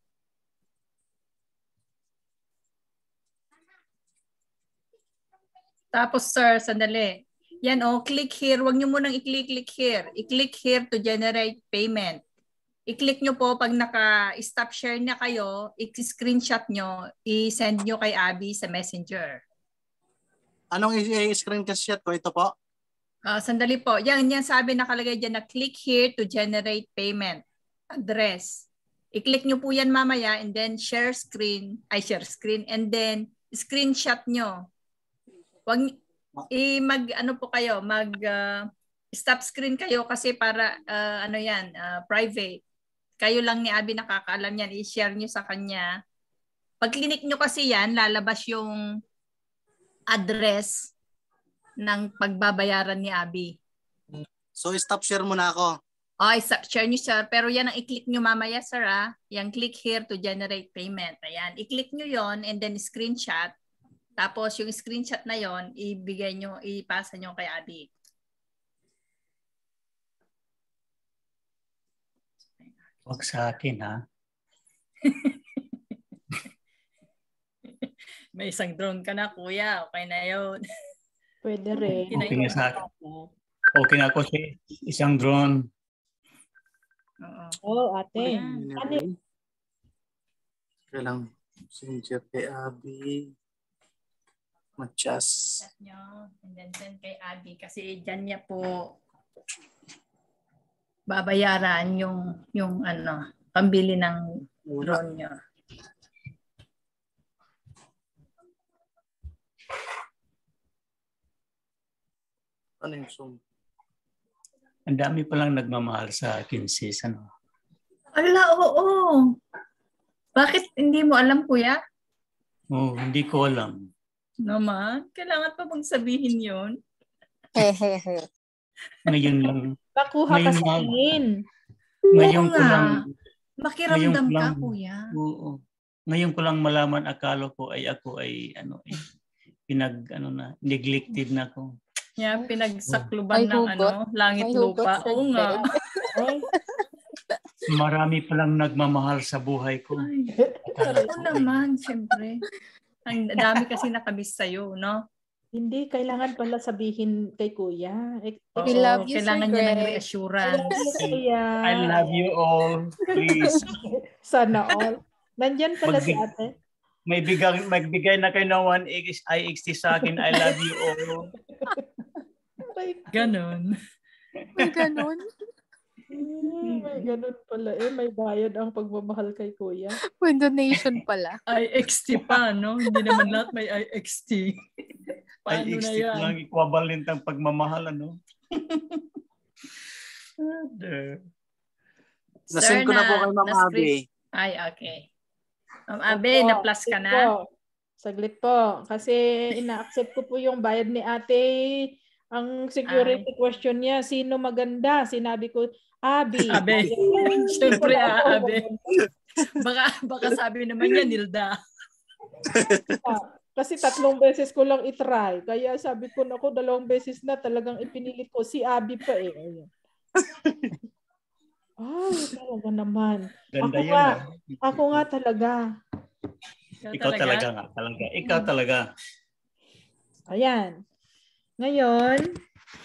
[SPEAKER 5] Tapos, sir, sandali. Yan, click here. Huwag nyo munang i-click here. I-click here to generate payment. I-click nyo po pag naka-stop share na kayo, i-screenshot nyo, i-send nyo kay Abby sa Messenger.
[SPEAKER 7] Anong i-screenshot ko? Ito po?
[SPEAKER 5] Sandali po. Yan sabi nakalagay dyan na click here to generate payment address. I-click nyo po yan mamaya and then share screen and then screenshot nyo. Wag ano po kayo, stop screen kayo kasi para private. Kayo lang ni Abby nakakaalam yan. I-share nyo sa kanya. Pag click nyo kasi yan, lalabas yung address ng pagbabayaran ni Abby.
[SPEAKER 7] So, stop share muna ako.
[SPEAKER 5] Stop share nyo, sir. Pero yan ang i-click nyo mamaya, sir. Yung click here to generate payment. Ayan. I-click nyo yon and then screenshot. Tapos yung screenshot na yon ibigay nyo, ipasa nyo kay Abby.
[SPEAKER 9] Huwag sa akin, ha?
[SPEAKER 5] May isang drone ka na, kuya. Okay na yun.
[SPEAKER 1] Pwede rin.
[SPEAKER 9] Okay na sa akin. Okay na ako sa isang drone.
[SPEAKER 1] Ate.
[SPEAKER 7] Kailang messenger kay Abby. Matchas.
[SPEAKER 5] And then send kay Abby kasi dyan niya po babayaran yung pambili ng drone niya.
[SPEAKER 7] Ano yung Zoom?
[SPEAKER 9] Ang dami palang nagmamahal sa akin, sis. Ano?
[SPEAKER 5] Ala, oo. Bakit hindi mo alam, kuya?
[SPEAKER 9] Hindi ko alam.
[SPEAKER 5] Naman, kailangan pa bang sabihin yun?
[SPEAKER 9] Ngayon lang.
[SPEAKER 1] Nakuha ka sa akin.
[SPEAKER 9] Ngayon ko lang.
[SPEAKER 5] Makiramdam ka, kuya.
[SPEAKER 9] Oo. Ngayon ko lang malaman, akala ko ay ako ay neglected na ako.
[SPEAKER 5] Yeah, pinagsakluban ng langit lupa. Oo nga.
[SPEAKER 9] Marami palang nagmamahal sa buhay ko.
[SPEAKER 5] Oo naman, siyempre. Ang dami kasi nakabis sa'yo, no?
[SPEAKER 1] Hindi, kailangan pala sabihin kay kuya.
[SPEAKER 5] We love you, kailangan niya ng reassurance.
[SPEAKER 9] I love you all. Please.
[SPEAKER 1] Sana all. Nandyan pala si ate.
[SPEAKER 9] Magbigay na kayo ng 1 IXT sa akin. I love you all.
[SPEAKER 5] Ganon.
[SPEAKER 10] May ganon?
[SPEAKER 1] May ganon pala may bayad ang pagmamahal kay kuya.
[SPEAKER 10] May donation pala.
[SPEAKER 5] IXT pa, no? Hindi naman lahat may IXT. Paano
[SPEAKER 9] IXT
[SPEAKER 5] na yan?
[SPEAKER 9] lang equivalent ang pagmamahal, ano?
[SPEAKER 7] Nasend ko na po kay Ma'am Abby.
[SPEAKER 5] Ay, okay. Ma'am Abby, na-plus ka na?
[SPEAKER 1] Saglit po. Kasi ina-accept ko po yung bayad ni ate. Ang security question niya, sino maganda? Sinabi ko, Abby.
[SPEAKER 5] Abby. Siyempre, Abby. Baka sabi naman niya, Nilda.
[SPEAKER 1] Kasi 3 beses ko lang itry. Kaya sabi ko, naku, 2 beses na talagang ipinilit ko. Si Abby pa eh. Ay, talaga naman.
[SPEAKER 9] Ganda
[SPEAKER 1] Ako nga talaga.
[SPEAKER 9] Ikaw talaga nga. Ikaw talaga.
[SPEAKER 1] Ayan. Ngayon,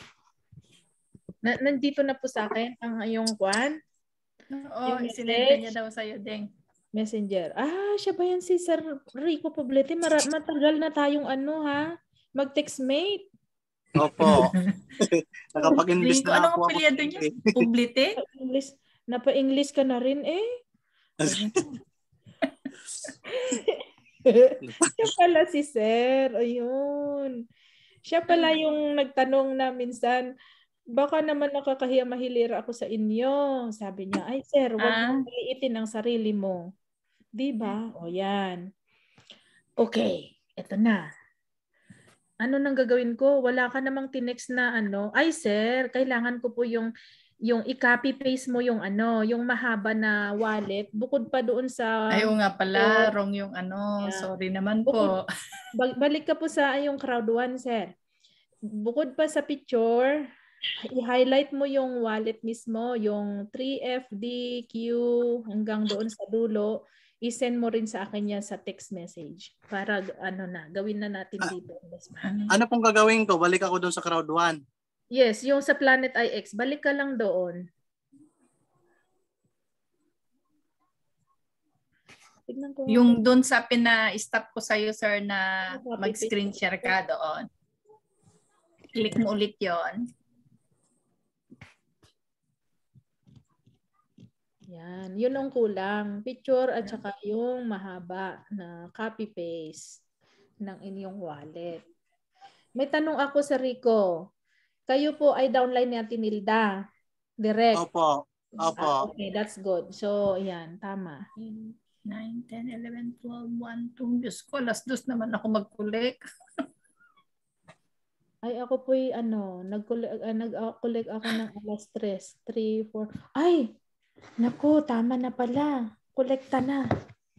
[SPEAKER 1] nandito na po sa akin ang iyong kwan.
[SPEAKER 5] Oo, sinenda niya daw sa'yo, Deng.
[SPEAKER 1] Messenger. Siya ba yan si Sir Rico Poblete? Matagal na tayong mag-text mate.
[SPEAKER 7] Opo. Nakapag-English na
[SPEAKER 5] anong
[SPEAKER 7] ako.
[SPEAKER 5] Anong apelyido niya? Poblete?
[SPEAKER 1] Napa-English ka na rin eh. Siya pala si Sir. Ayun. Siya pala yung nagtanong na minsan, baka naman nakakahiya mahilira ako sa inyo. Sabi niya, ay sir, huwag mong maliitin ang sarili mo. Diba? O yan. Okay, eto na. Ano nang gagawin ko? Wala ka namang tinext na ay sir, kailangan ko po yung i-copy paste mo yung yung mahaba na wallet bukod pa doon sa
[SPEAKER 5] ayaw nga pala wrong yung sorry naman po.
[SPEAKER 1] Balik ka po sa yung crowd 1 sir. Bukod pa sa picture, i-highlight mo yung wallet mismo, yung 3FDQ hanggang doon sa dulo. I-send mo rin sa akin yan sa text message para gawin na natin dito.
[SPEAKER 7] Ano pong gagawin ko? Balik ako doon sa crowd 1.
[SPEAKER 1] Yes, yung sa Planet IX, balik ka lang doon.
[SPEAKER 5] Yung doon sa pina-stop ko sa'yo, sir, na mag-screen share ka doon. Click mo ulit yon.
[SPEAKER 1] Yan. Yun ang kulang. Picture at saka yung mahaba na copy-paste ng inyong wallet. May tanong ako sa Rico. Kayo po ay downline ni Ate Nilda. Direct.
[SPEAKER 7] Opo. Opo.
[SPEAKER 1] Okay, that's good. So, yan. Tama.
[SPEAKER 5] 9, 10, 11, 12, 1, 2. Diyos ko, alas 2 naman ako mag-collect.
[SPEAKER 1] Ay, ako po'y nag-collect ako ng alas 3, 3, 4. Ay! Naku, tama na pala. Kolekta na.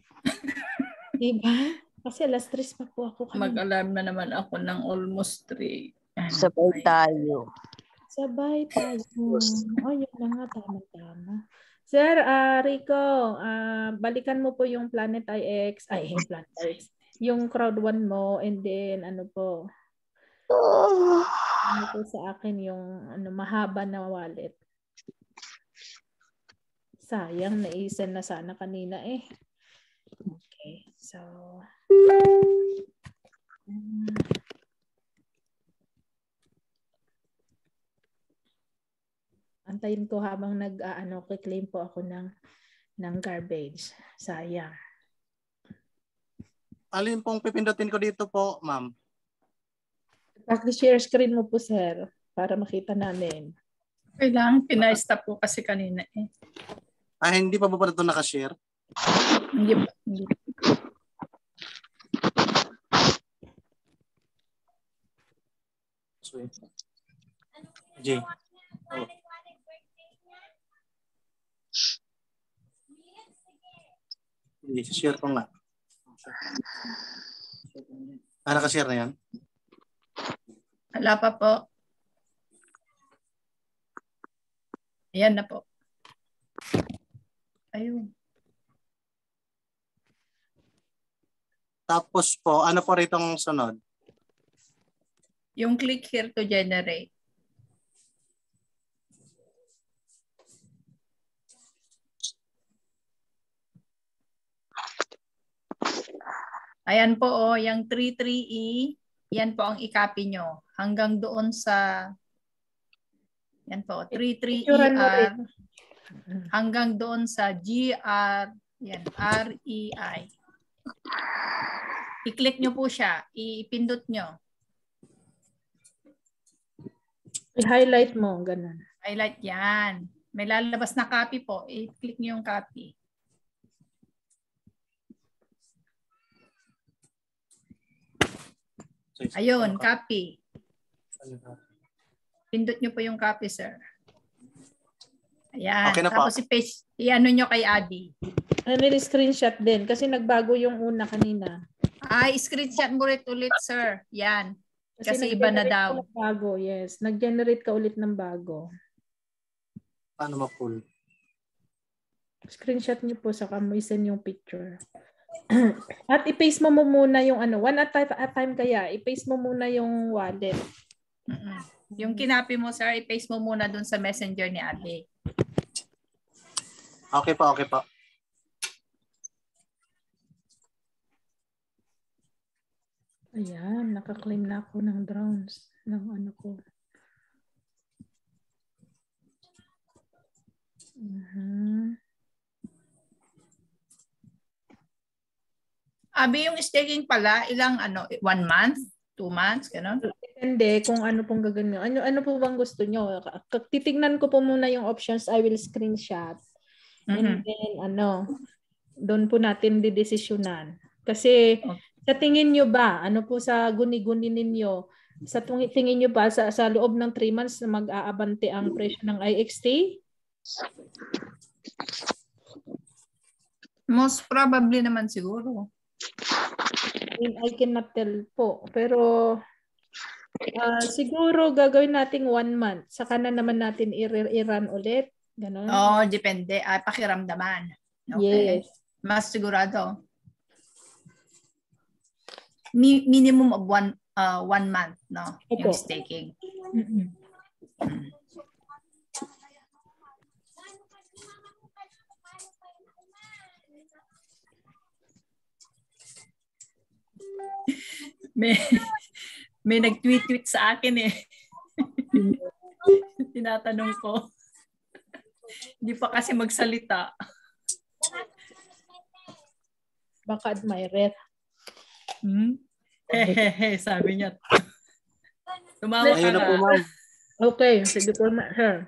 [SPEAKER 1] Diba? Kasi alas 3 pa po ako kanina.
[SPEAKER 5] Mag-alarm na naman ako ng almost 3.
[SPEAKER 11] Sabay tayo.
[SPEAKER 1] Sabay tayo. Oh, yun na nga. Tama-tama. Sir, Rico, balikan mo po yung Planet IX. Ay, yung Planet IX. Yung Crowd 1 mo and then ano po. Ano po sa akin yung mahaba na wallet. Sayang, naisen na sana kanina eh. Okay, so antayin ko habang claim po ako ng garbage. Sayang.
[SPEAKER 7] Alin pong pipindutin ko dito po, ma'am?
[SPEAKER 1] Paki-share screen mo po, sir, para makita namin.
[SPEAKER 5] Kailangan pina-stop po kasi kanina eh.
[SPEAKER 7] Hindi pa ba ito nakashare?
[SPEAKER 5] Hindi pa. Hindi.
[SPEAKER 7] Sweet. J. Oh. Hindi, share ko nga. Nakashare na yan?
[SPEAKER 5] Wala pa po. Ayan na po. Ayun.
[SPEAKER 7] Tapos po, ano po rito ang sunod?
[SPEAKER 5] Yung click here to generate. Ayan po, yung 33E, yan po ang i-copy nyo. Hanggang doon sa, yan po, 33ER, hanggang doon sa GR, yan, REI. I-click nyo po siya, ipindot nyo.
[SPEAKER 1] I-highlight mo, ganun.
[SPEAKER 5] Highlight yan. May lalabas na copy po, i-click nyo yung copy. Ayun, copy. Pindot nyo po yung copy, sir. Ayan.
[SPEAKER 7] Okay na po.
[SPEAKER 5] Tapos i-paste, i-ano nyo kay Adi.
[SPEAKER 1] Screenshot din kasi nagbago yung una kanina.
[SPEAKER 5] Ay, screenshot mo ulit, sir. Yan. Kasi iba na daw.
[SPEAKER 1] Bago, yes. Nag-generate ka ulit ng bago.
[SPEAKER 7] Paano ma-pull?
[SPEAKER 1] Screenshot nyo po saka mo isend yung picture. At i-paste mo muna yung one at a time kaya. I-paste mo muna yung wallet.
[SPEAKER 5] Yung kinapi mo, sir, i-paste mo muna dun sa messenger ni Ate.
[SPEAKER 7] Okay po, okay po.
[SPEAKER 1] Ayan, nakaklaim na ako ng drones. Ng ano ko.
[SPEAKER 5] Abi, yung staking pala, ilang 1 month? 2 months? Ganon?
[SPEAKER 1] Depende kung ano pong gagawin nyo. Ano po bang gusto nyo? Titignan ko po muna yung options. I will screenshot. And then, doon po natin didesisyonan. Kasi, sa tingin nyo ba, ano po sa guni-guni ninyo, sa tingin nyo ba sa loob ng 3 months na mag-aabante ang presyo ng IXT?
[SPEAKER 5] Most probably naman siguro.
[SPEAKER 1] I cannot tell po. Pero, siguro gagawin natin 1 month. Saka na naman natin i-run ulit. Ganon.
[SPEAKER 5] Oo, depende. Pakiramdaman. Okay.
[SPEAKER 1] Yes.
[SPEAKER 5] Mas sigurado. Minimum of 1 month, no? Yung staking. May nag-tweet sa akin eh. Tinatanong ko. Hindi pa kasi magsalita.
[SPEAKER 1] Baka admirer.
[SPEAKER 5] Hehehe, sabi niya. Tumawa ka
[SPEAKER 7] Ayun na po,
[SPEAKER 5] nga.
[SPEAKER 7] ma'am.
[SPEAKER 1] Okay, sige po, sir.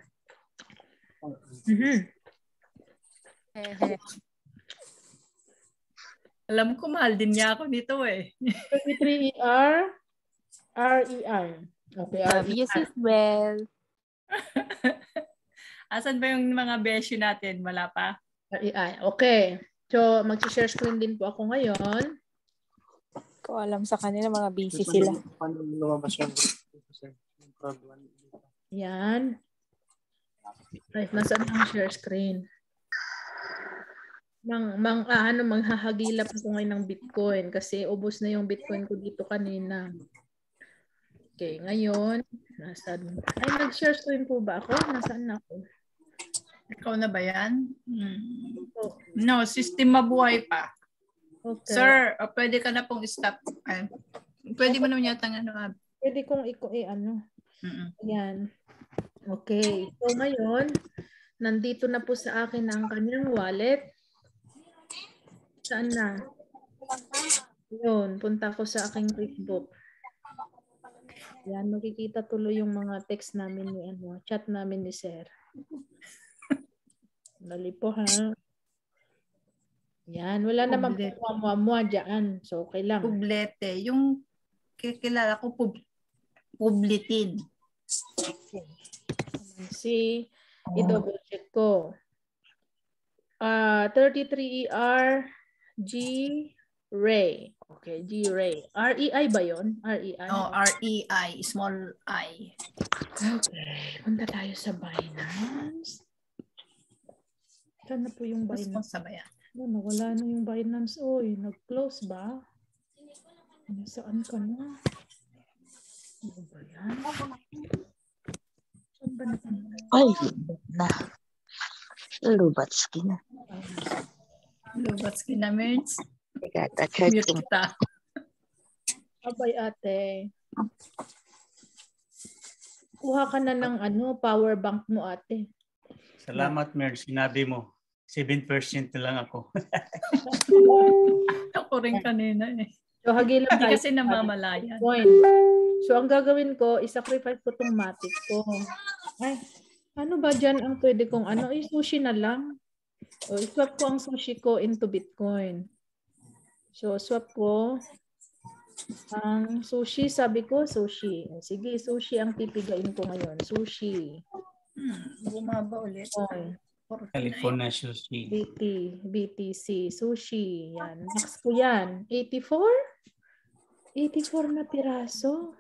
[SPEAKER 5] Alam ko, mahal din niya ako nito eh.
[SPEAKER 1] 33ER, RER. Okay,
[SPEAKER 10] Yes, as well.
[SPEAKER 5] Asan ba yung mga beshi natin? Wala pa?
[SPEAKER 1] REI. Okay. So, mag-share screen din po ako ngayon.
[SPEAKER 10] Ko alam sa kanila, mga busy sila.
[SPEAKER 1] Yan. Right, nasaan ang share screen? Manghahagilap ako ngayon ng Bitcoin kasi ubos na yung Bitcoin ko dito kanina. Okay, ngayon, nasaan? Ay, nag-share screen po ba ako? Nasaan na ako?
[SPEAKER 5] Ikaw na ba yan? No, system mabuhay pa.
[SPEAKER 1] Okay.
[SPEAKER 5] Sir, pwede ka na pong stop. Pwede mo naman yata
[SPEAKER 1] Pwede kong ano. Ayan. Okay. So ngayon, nandito na po sa akin ang kanyang wallet. Saan na? Yun, punta ko sa aking Facebook. Yan, makikita tuloy yung mga text namin ni chat namin ni Sir. Dali po ha. Yan, wala naman po muamua dyan. So, okay lang.
[SPEAKER 5] Publete. Yung kilala ko, publitin.
[SPEAKER 1] See, i-double check ko. 33ER G Ray. Okay, G Ray. REI ba yun? REI?
[SPEAKER 5] No, REI. Small I.
[SPEAKER 1] Okay. Punta tayo sa Binance. Saan na po yung Binance? Nawala na yung Binance. Oy, nag-close ba? Saan ka na? Ano ba yan? Saan ba na?
[SPEAKER 11] Ay, na. Lubatski na.
[SPEAKER 5] Lubatski na, Merz.
[SPEAKER 11] Mute
[SPEAKER 5] kita.
[SPEAKER 1] Abay, ate. Kuha ka na ng power bank mo, ate.
[SPEAKER 9] Salamat, Merz. Sinabi mo. 7% na lang ako.
[SPEAKER 5] Ako rin kanina eh.
[SPEAKER 1] So, hagilan tayo.
[SPEAKER 5] Kasi namamalayan.
[SPEAKER 1] So, ang gagawin ko, isacrifice ko tong matic ko. Ay, ano ba dyan ang pwede kong sushi na lang. O, swap ko ang sushi ko into Bitcoin. So, swap ko ang sushi. Sabi ko, sushi. Sige, sushi ang pipigain ko ngayon. Sushi.
[SPEAKER 5] Bumaba ulit.
[SPEAKER 1] Okay.
[SPEAKER 9] California sushi.
[SPEAKER 1] BTC sushi. Yan. Max ko yan. 84? 84 na piraso.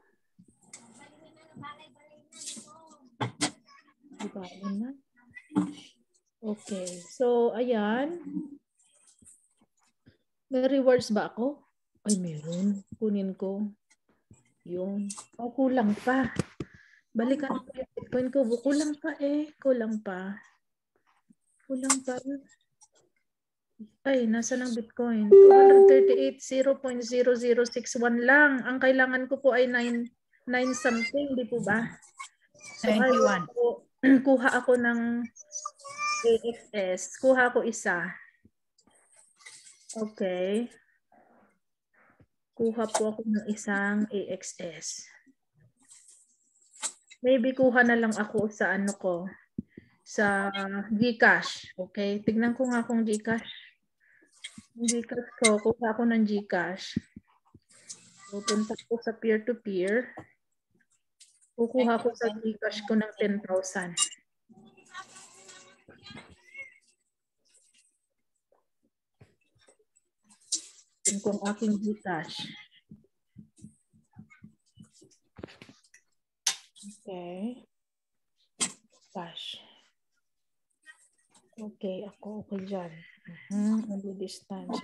[SPEAKER 1] Diba na? Okay. So, ayan. May rewards ba ako? Ay, meron. Kunin ko. Yun. Kulang pa. Balikan ko yung Bitcoin ko. Kulang pa eh. Kulang pa. Ay, nasa ng Bitcoin? 238, 0.0061 lang. Ang kailangan ko po ay 9 something, di po ba? So,
[SPEAKER 5] 91.
[SPEAKER 1] Kuha ako ng AXS. Kuha ko isa. Okay. Kuha po ako ng isang AXS. Maybe kuha na lang ako sa sa GCash. Okay? Tignan ko nga kung GCash. GCash ko. Kuha ako ng GCash. Pupunta ko sa peer-to-peer. Kukuha ko sa GCash ko ng 10,000. Tignan ko ang aking GCash. Okay. Cash. Okay, ako okay dyan. Distance.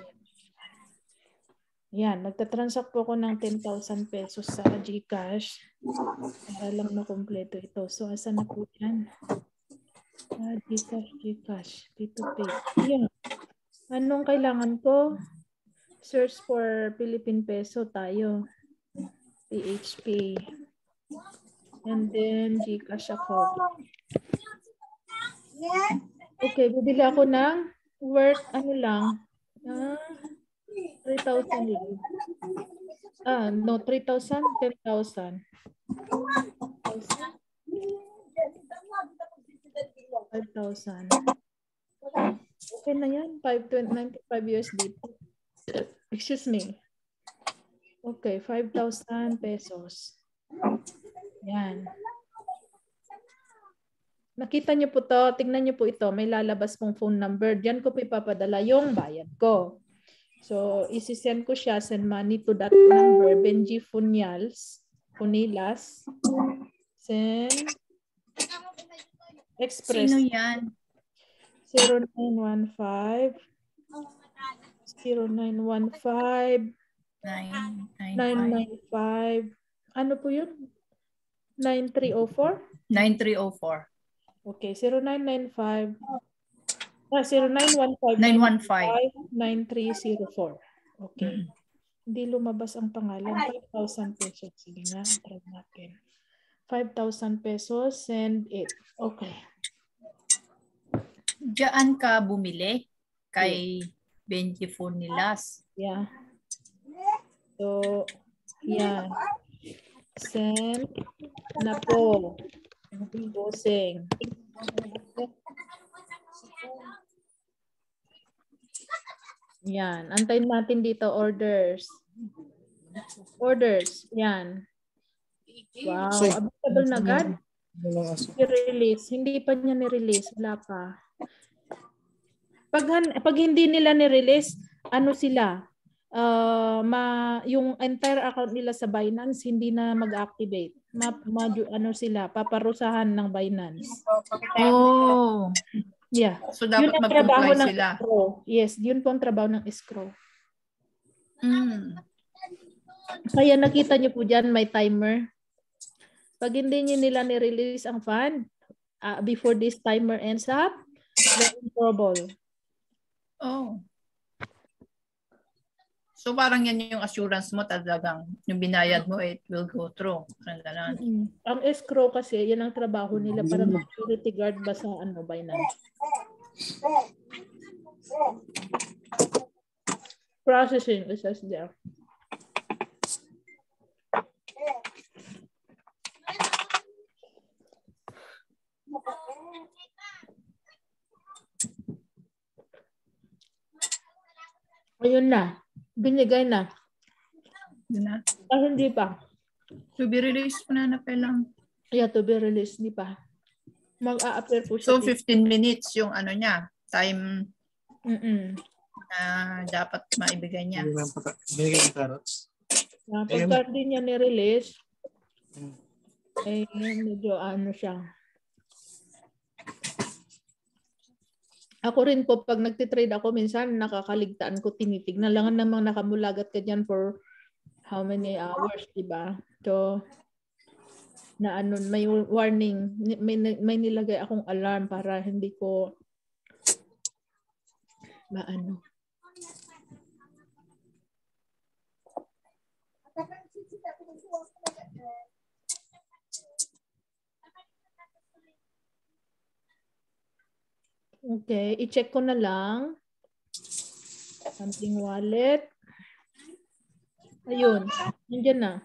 [SPEAKER 1] Yan, magta-transact po ako ng 10,000 pesos sa GCash para lang makompleto ito. So, asan na po yan? GCash, P2P. Yan. Anong kailangan ko? Search for Philippine Peso tayo. PHP. And then, GCash ako. Okay, bibili ako ng worth ano lang. 3,000 lang. No, 3,000, 10,000. 5,000. Okay na yan. 595 USDT. Excuse me. Okay, 5,000 pesos. Yan. Nakita niyo po to. Tingnan niyo po ito. May lalabas pong phone number. Diyan ko po ipapadala yung bayad ko. So, isi-send ko siya. Send money to that number. Benji Funilas. Send. Express.
[SPEAKER 5] Sino yan?
[SPEAKER 1] 0915 0915 995. Ano po yun? 9304?
[SPEAKER 5] 9304.
[SPEAKER 1] Okay, 0995 0915 9304. Okay. Hindi lumabas ang pangalan. 5,000 pesos. Sige nga, try natin. 5,000 pesos, send it. Okay.
[SPEAKER 5] Diyan ka bumili kay Benji Funilas.
[SPEAKER 1] Yeah. So, yeah. Send na po. Bossing. Yan. Antayin natin dito orders. Orders. Yan. Wow. Available na agad? I-release. Hindi pa niya ni-release. Wala pa. Pag hindi nila ni-release, ano sila? Yung entire account nila sa Binance hindi na mag-activate. Ano sila, paparusahan ng Binance.
[SPEAKER 5] Oh.
[SPEAKER 1] Yeah.
[SPEAKER 5] So dapat mag-comply sila.
[SPEAKER 1] Escrow. Yes, yun po ang trabaho ng escrow. Kaya nakita niyo po dyan may timer. Pag hindi niyo nila ni-release ang fund, before this timer ends up, they're in trouble.
[SPEAKER 5] Oh. So parang yan yung assurance mo talagang yung binayad mo it will go through.
[SPEAKER 1] Ang escrow kasi yan ang trabaho nila para security guard ba sa Binance. Processing is just there. Ayun na. Binigay na. Hindi pa.
[SPEAKER 5] To be released po na lang.
[SPEAKER 1] Yeah, to be released. Hindi pa. Mag-a-appear po
[SPEAKER 5] So
[SPEAKER 1] siya.
[SPEAKER 5] 15 minutes yung ano niya. Time na dapat maibigay niya.
[SPEAKER 7] Binigay ng carrots.
[SPEAKER 1] Pagka din niya ni-release, medyo ano siya. Ako rin po, pag nagtitrade ako, minsan nakakaligtaan ko, tinitignan lang namang nakamulagat ka dyan for how many hours, diba? So, na ano, may warning, may nilagay akong alarm para hindi ko maano. Okay, i-check ko na lang. Something wallet. Ayun, nandiyan na.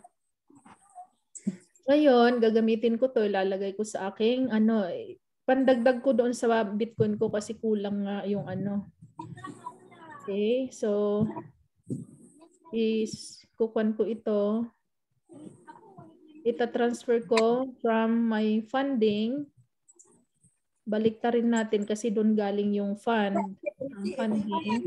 [SPEAKER 1] Ngayon, gagamitin ko to, ilalagay ko sa aking pandagdag ko doon sa Bitcoin ko kasi kulang nga yung ano. Okay, so kukuhan ko ito. Ita-transfer ko from my funding. Balik rin natin kasi doon galing yung fund. Ang funding.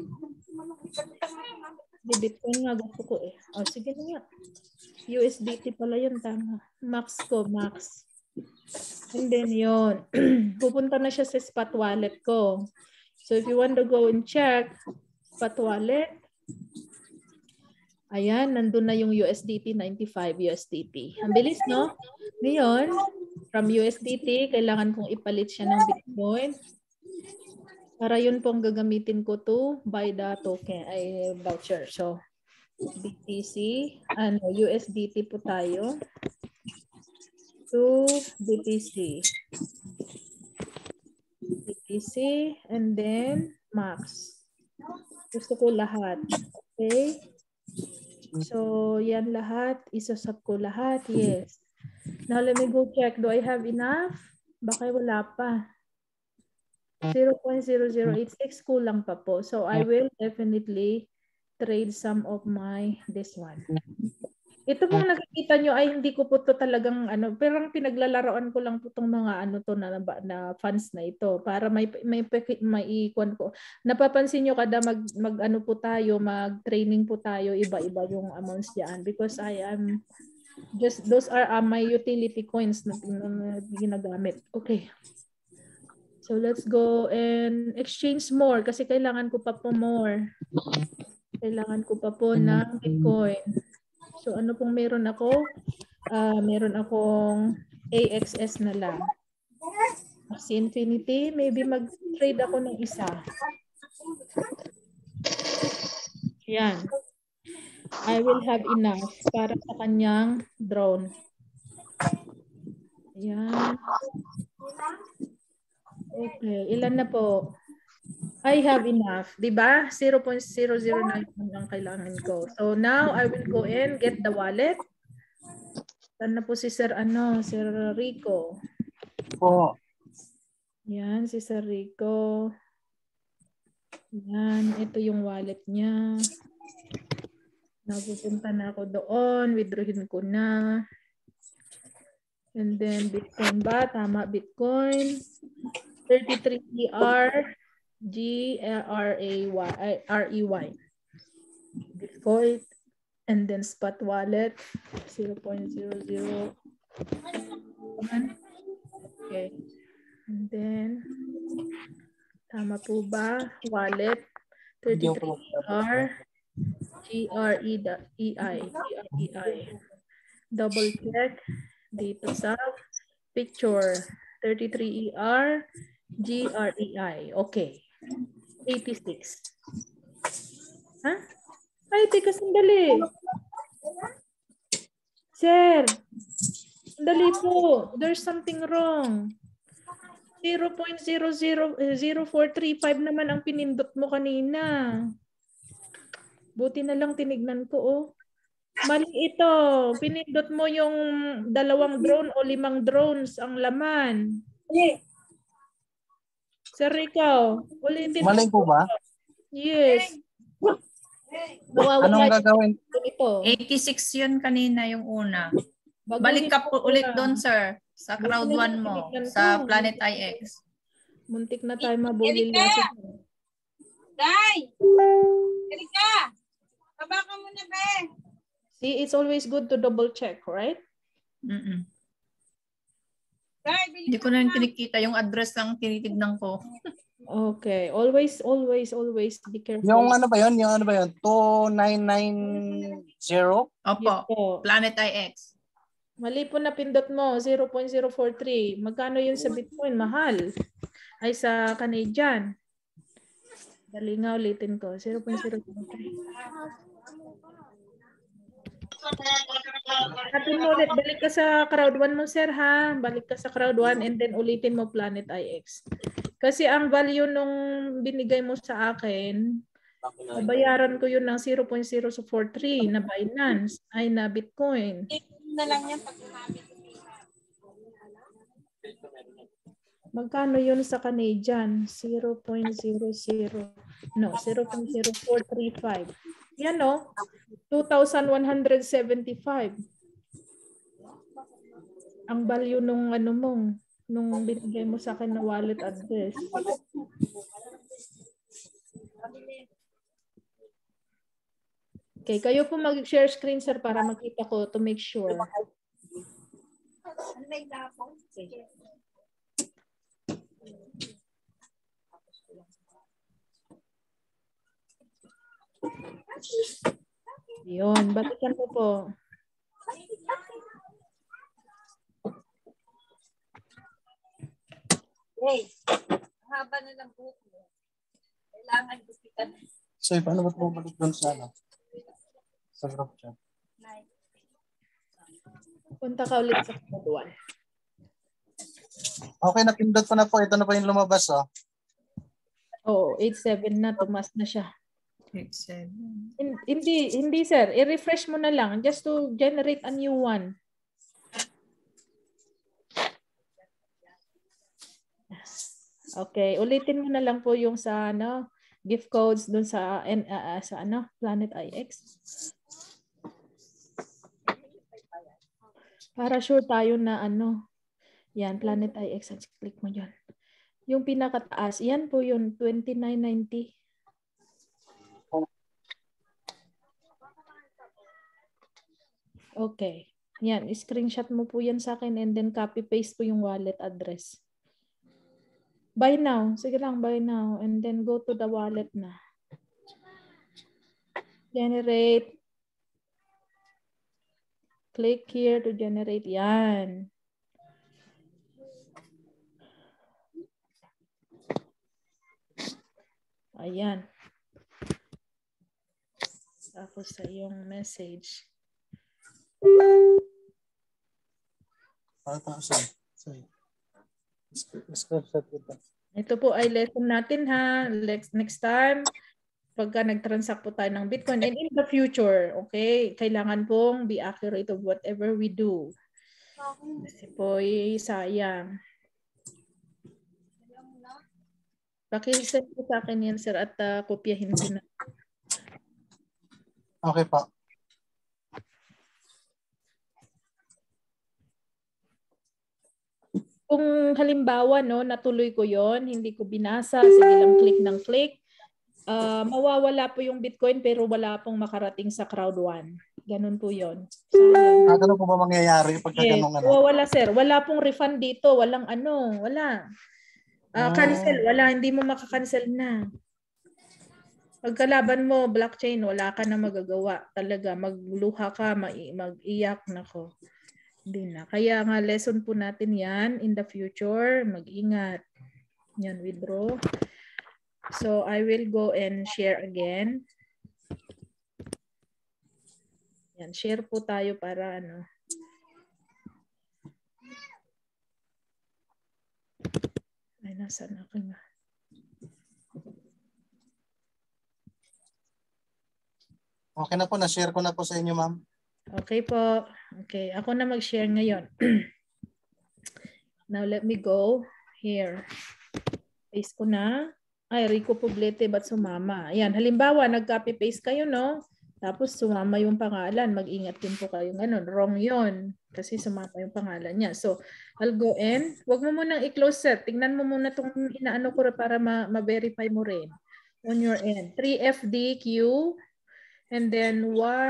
[SPEAKER 1] Di Bitcoin nga gusto ko eh. O sige na nga. USDT pala yun, tama. Max ko, max. And then yun. Pupunta na siya sa spot wallet ko. So if you want to go and check spot wallet, ayan, nandun na yung USDT, 95 USDT. Ang bilis, no? Ngayon, from USDT, kailangan kong ipalit siya ng Bitcoin. Para yun pong gagamitin ko to buy the token, voucher. So, BTC, USDT po tayo. To BTC. easy, and then max. Gusto ko lahat. Okay? So, yan lahat. Isasab ko lahat. Yes. Now, let me go check. Do I have enough? Baka wala pa. 0.0086 kulang pa po. So, I will definitely trade some of this one. Ito pong nakikita nyo ay hindi ko po to talagang pero pinaglalaroan ko lang po itong mga na funds na ito para may ikon ko. Napapansin nyo kada mag po tayo, mag-training po tayo, iba-iba yung amounts diyan because I am just those are my utility coins na ginagamit. Okay. So let's go and exchange more kasi kailangan ko pa po more. Kailangan ko pa po ng Bitcoin. So ano pong meron ako? Meron akong AXS na lang. Axie Infinity, maybe mag-trade ako ng isa. Yan. I will have enough para sa kanyang drone. Yan. Okay, ilan na po? I have enough, di ba? 0.009 ang kailangan ko. So now I will go and get the wallet. Saan na po si Sir Sir Rico?
[SPEAKER 6] Po.
[SPEAKER 1] Yan, si Sir Rico. Yan, ito yung wallet niya. Napupunta na ako doon. Withdrawin ko na. And then Bitcoin ba? Tama, Bitcoin. 33 ER. GREY Bitcoin, and then spot wallet 0.00. Okay, and then tama po ba? Wallet 33 GREI. Double check dito sa picture 33 GREI. Okay. 86. Ha? Ay, teka, sandali. Sir, sandali po. There's something wrong. 0.0435 naman ang pinindot mo kanina. Buti na lang tinignan ko, oh. Mali ito. Pinindot mo yung 2 drone o 5 drones ang laman. Sir Rico, ulitin mo.
[SPEAKER 6] Mali po ba?
[SPEAKER 1] Yes.
[SPEAKER 6] Anong gagawin?
[SPEAKER 1] Ito.
[SPEAKER 5] 86 yun kanina yung una. Balik ka po ulit doon, sir. Sa crowd 1 mo. Sa Planet IX.
[SPEAKER 1] Muntik na tayo mabulil.
[SPEAKER 12] Day! Erika! Baba ka muna, be.
[SPEAKER 1] See, it's always good to double check, right?
[SPEAKER 5] Hindi ko na kinikita yung address lang tinitignan ko.
[SPEAKER 1] Okay. Always be careful.
[SPEAKER 6] Yung ano ba yun? 2990?
[SPEAKER 5] Opo. Planet IX.
[SPEAKER 1] Mali po na pindot mo. 0.043. Magkano yun sa Bitcoin? Mahal. Ay sa Canadian. Dali nga ulitin ko. 0.043. Atin mo ulit, balik ka sa crowd 1 mo, sir, ha? Balik ka sa crowd 1 and then ulitin mo Planet IX. Kasi ang value nung binigay mo sa akin, bayaran ko yun ng 0.043 na Binance, ay na Bitcoin.
[SPEAKER 12] Na lang yan pag namin.
[SPEAKER 1] Magkano yun sa Canadian? 0.00. No, 0.0435. Yan, no? 2,175. Ang value nung nung binigay mo sa akin na wallet address. Okay, kayo po mag-share screen, sir, para makita ko to make sure. Yun, balikan mo po.
[SPEAKER 12] Hey, haba na ng buhok mo. Kailangan gupitan.
[SPEAKER 6] So, paano ba bumalik doon sa sa group chat?
[SPEAKER 1] Punta ka ulit sa crowd 1.
[SPEAKER 6] Okay, napindot ko na po. Ito na po yung lumabas, oh.
[SPEAKER 1] Oo, 87 na. Tumas na siya.
[SPEAKER 5] 87.
[SPEAKER 1] Hindi sir. I-refresh mo na lang just to generate a new one. Okay, ulitin mo na lang po yung sa ano, gift codes dun sa ano, Planet IX. Para sure tayo na ano. Yan, Planet IX. Click mo dyan. Yung pinakataas, yan po yun, 29.90. Okay. Yan, screenshot mo po yan sa akin and then copy-paste po yung wallet address. Buy now. Sige lang, buy now. And then go to the wallet na. Generate. Click here to generate. Yan. Ayan. Tapos sa yung message. Ito po ay lesson natin ha. Next time, pagka nag-transact po tayo ng Bitcoin and in the future, okay, kailangan pong be accurate of whatever we do. Kasi po sayang. Paki-send po sa akin yan, sir, at kopyahin ko na.
[SPEAKER 7] Okay po.
[SPEAKER 1] Kung halimbawa, no, natuloy ko yon, hindi ko binasa, sige lang click ng click, mawawala po yung Bitcoin pero wala pong makarating sa crowd 1. Ganun po yun.
[SPEAKER 7] Ano po ba mangyayari pag ganun ano?
[SPEAKER 1] Mawawala, sir. Wala pong refund dito. Walang ano. Wala. Cancel. Wala. Hindi mo makakancel na. Pagkalaban mo, blockchain, wala ka na magagawa. Talaga, magluha ka, mag-iyak na ko. Hindi na. Kaya nga lesson po natin yan in the future. Mag-ingat. Yan, withdraw. So, I will go and share again. Yan, share po tayo para ano. Ay, nasaan ako nga.
[SPEAKER 7] Okay na po, na-share ko na po sa inyo, ma'am.
[SPEAKER 1] Okay po. Okay, ako na mag-share ngayon. Now, let me go here. Paste ko na. Ay, Rico Poblete, ba't sumama? Ayan, halimbawa, nag-copy-paste kayo, no? Tapos sumama yung pangalan. Mag-ingat din po kayo. Ganun, wrong yon kasi sumama yung pangalan niya. So, I'll go in. Huwag mo munang i-close, sir. Tingnan mo muna itong inaano ko para ma-verify mo rin. On your end. 3FDQ and then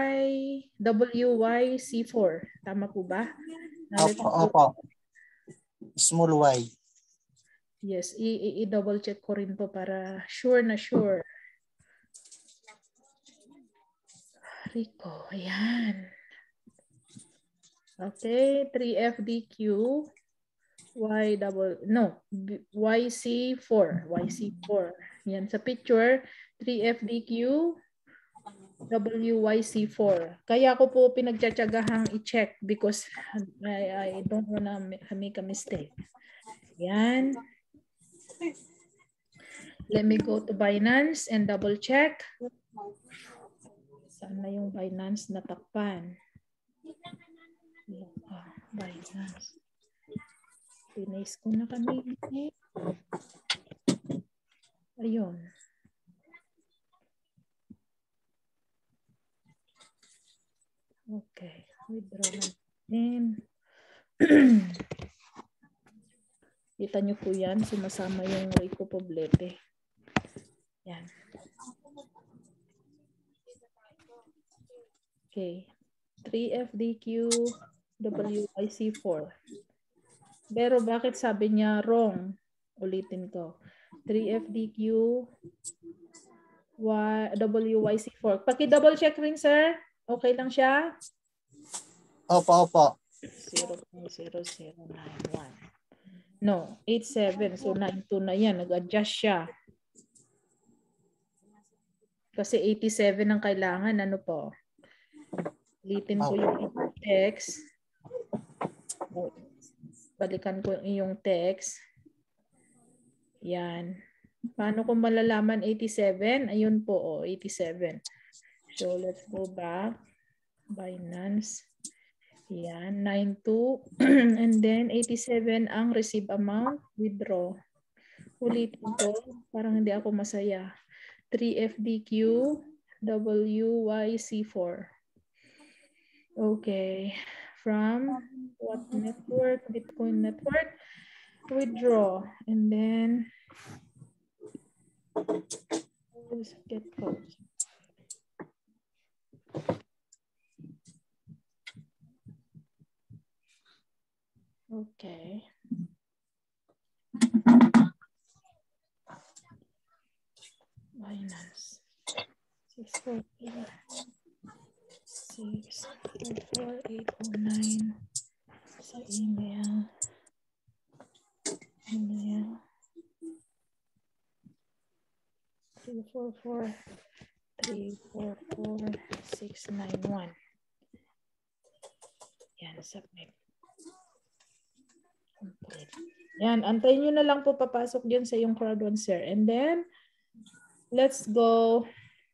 [SPEAKER 1] YWYC4. Tama po ba?
[SPEAKER 7] Opo. Small Y.
[SPEAKER 1] Yes, i-double check ko rin po para sure na sure. Rico, ayan. Okay, 3FDQ, YC4. Yan sa picture, 3FDQ, WYC4. Kaya ko po pinagtsatsagahang i-check because I don't wanna make a mistake. Yan. Let me go to Binance and double check. Sana yung Binance natakpan. Binance. Pinis ko na kami. Ayun. Okay. Withdraw natin. Kita nyo po yan. Sumasama yung Rico Poblete. Yan. Okay. 3FDQ WYC4. Pero bakit sabi niya wrong? Ulitin ko. 3FDQ WYC4. Paki-double check rin, sir. Okay lang siya?
[SPEAKER 7] Opo.
[SPEAKER 1] 0.0091. No, 87. So 92 na yan. Nag-adjust siya. Kasi 87 ang kailangan. Ano po? Ulitin ko yung text. Balikan ko yung iyong text. Yan. Paano ko malalaman 87? Ayun po, 87. So, let's go back. Binance. Yan, 92. And then, 87 ang receive amount, withdraw. Ulitin ko, parang hindi ako masaya. 3FDQ, WYC4. Okay. From what network? Bitcoin network. Withdraw. And then, get code. Okay. Binance. 644-809 sa email. Email. 344-344-691. Yan, submit. Complete. Yan, antayin nyo na lang po papasok dyan sa yung crowd1, sir. And then, let's go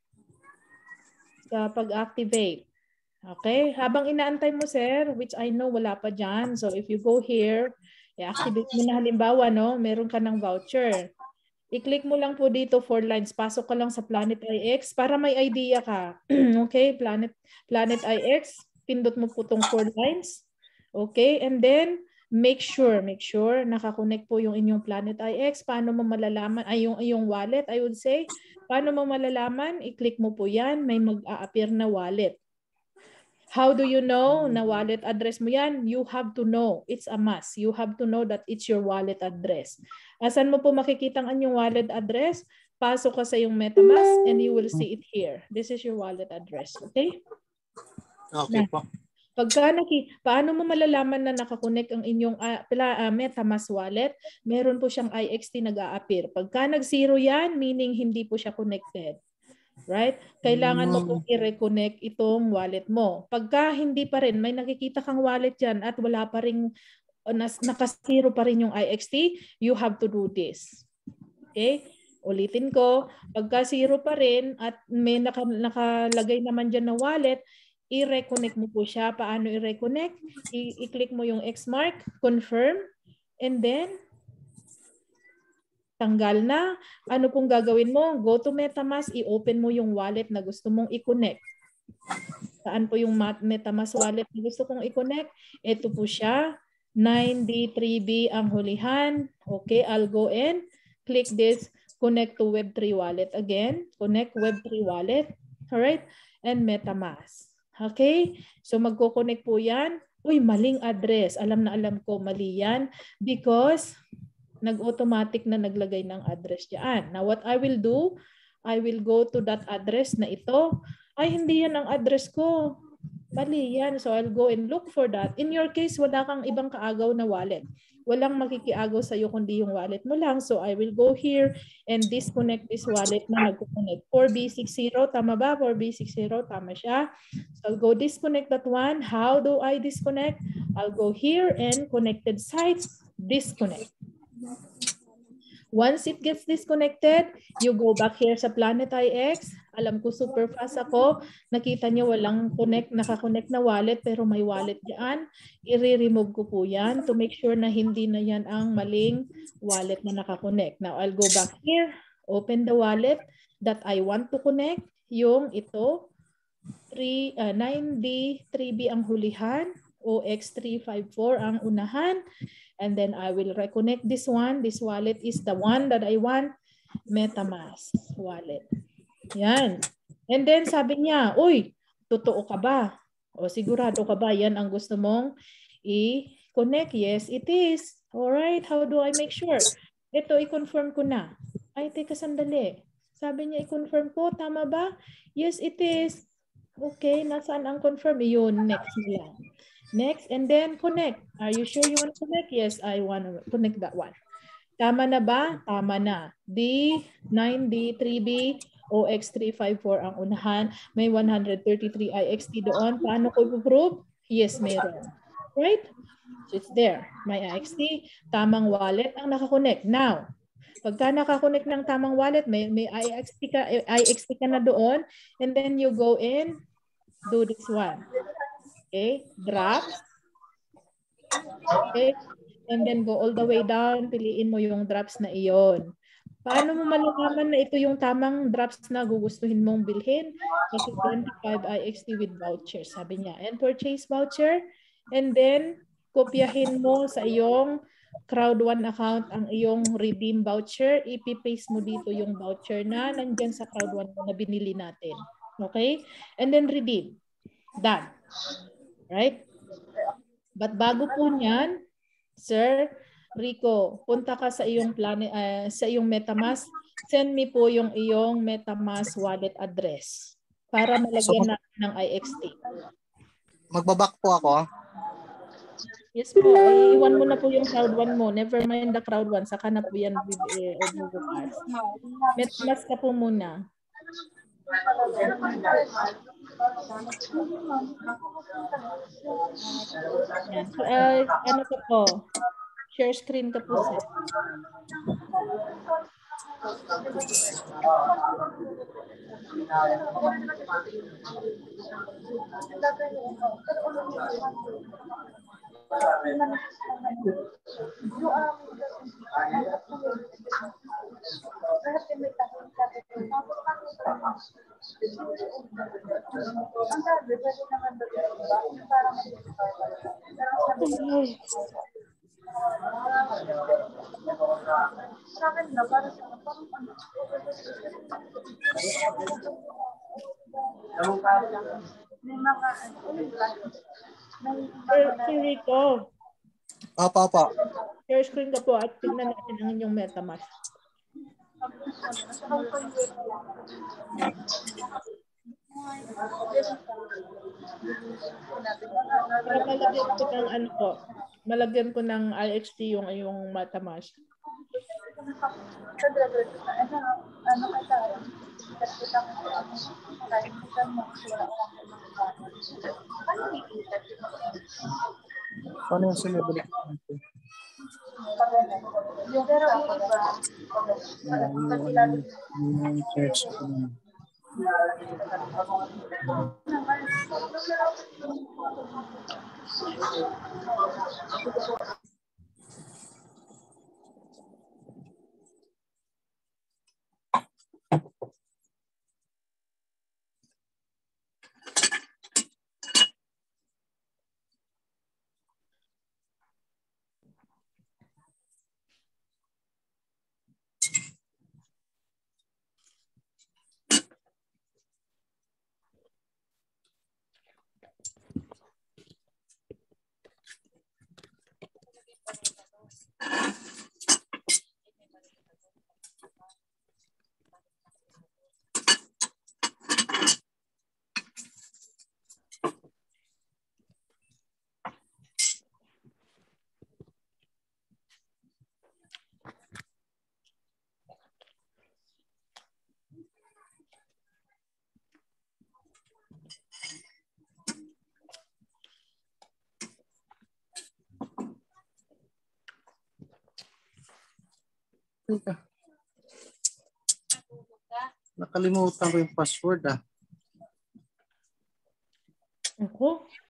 [SPEAKER 1] sa pag-activate. Okay? Habang inaantay mo, sir, which I know wala pa dyan. So, if you go here, i-activate mo na halimbawa, no? Meron ka ng voucher. I-click mo lang po dito 4 lines. Pasok ka lang sa Planet IX para may idea ka. Okay? Planet IX. Pindot mo po itong 4 lines. Okay? And then, make sure nakakonect po yung inyong Planet IX. Paano mo malalaman, ay yung wallet, I would say. Paano mo malalaman? I-click mo po yan. May mag-a-appear na wallet. How do you know na wallet address mo yan? You have to know. It's a must. You have to know that it's your wallet address. Asan mo po makikita ang inyong wallet address? Pasok ka sa yung MetaMask and you will see it here. This is your wallet address. Okay?
[SPEAKER 7] Okay po.
[SPEAKER 1] Paano mo malalaman na nakakonect ang inyong MetaMask wallet? Meron po siyang IXT nag-a-appear. Pagka nag-zero yan, meaning hindi po siya connected. Right? Kailangan mo po i-reconnect itong wallet mo. Pagka hindi pa rin, may nakikita kang wallet yan at wala pa rin, naka-zero pa rin yung IXT, you have to do this. Okay? Ulitin ko, pagka zero pa rin at may nakalagay naman dyan na wallet, i-reconnect mo po siya. Paano i-reconnect? I-click mo yung X mark, confirm, and then tanggal na. Ano pong gagawin mo? Go to MetaMask, i-open mo yung wallet na gusto mong i-connect. Saan po yung MetaMask wallet na gusto kong i-connect? Ito po siya. 9D3B ang hulihan. Okay, I'll go in. Click this. Connect to Web3 wallet. Again, connect Web3 wallet. Alright? And MetaMask. Okay? So magko-connect po yan. Uy, maling address. Alam na alam ko, mali yan. Because nag-automatic na naglagay ng address dyan. Now, what I will do, I will go to that address na ito. Ay, hindi yan ang address ko. Mali yan. So, I'll go and look for that. In your case, wala kang ibang kaagaw na wallet. Walang makikiagaw sa'yo kundi yung wallet mo lang. So, I will go here and disconnect this wallet na nagko-connect. 4B60, tama ba? 4B60, tama siya. So, I'll go disconnect that one. How do I disconnect? I'll go here and connected sites, disconnect. Once it gets disconnected, you go back here sa Planet IX. Alam ko super fast ako. Nakita niyo walang naka-connect na wallet pero may wallet diyan. I-remove ko po yan to make sure na hindi na yan ang maling wallet na naka-connect. Now, I'll go back here. Open the wallet that I want to connect. Yung ito. 9D3B ang hulihan. OX354 ang unahan. And then I will reconnect this one. This wallet is the one that I want. MetaMask wallet. Yan. And then sabi niya, uy, totoo ka ba? O sigurado ka ba? Yan ang gusto mong i-connect. Yes, it is. Alright, how do I make sure? Ito, i-confirm ko na. Ay, teka sandali. Sabi niya, i-confirm ko. Tama ba? Yes, it is. Okay, nasaan ang confirm? Yun, next nila. Next, and then connect. Are you sure you want to connect? Yes, I want to connect that one. Tama na ba? Tama na. D9D3B OX354 ang unahan. May 133 IXT doon. Paano ko i-prove? Yes, meron. Right? So it's there. May IXT. Tamang wallet ang nakakonect. Now, Pagka nakakonect ng tamang wallet, may IXT ka na doon, and then you go in, do this one. Okay, drops. Okay, and then go all the way down, piliin mo yung drops na iyon. Paano mo malalaman na ito yung tamang drops na gugustuhin mong bilhin? Kasi 25 IXT with voucher, sabi niya. And purchase voucher, and then kopyahin mo sa iyong Crowd1 account ang iyong redeem voucher. Ipipaste mo dito yung voucher na nandyan sa Crowd1 na binili natin. Okay? And then redeem. Done. Right? But bago po niyan, Sir Rico, punta ka sa iyong sa iyong MetaMask. Send me po yung iyong MetaMask wallet address para malagyan natin ng IXT.
[SPEAKER 7] Magbabak po ako.
[SPEAKER 1] Yes po, iwan mo na po yung Crowd1 mo. Never mind the Crowd1. Saka na po yan bubukas. MetaMask ka po muna. Yan. So, ano ka po? Share screen ka po, sir. Sir Rico.
[SPEAKER 7] Opo.
[SPEAKER 1] Share screen ka po at tignan natin ang inyong MetaMask. Para malagyan ko ng IXT yung MetaMask.
[SPEAKER 6] Paano yung sinibalik?
[SPEAKER 12] Yung pero iba,
[SPEAKER 7] Nakalimutan ko yung password .
[SPEAKER 1] Ako?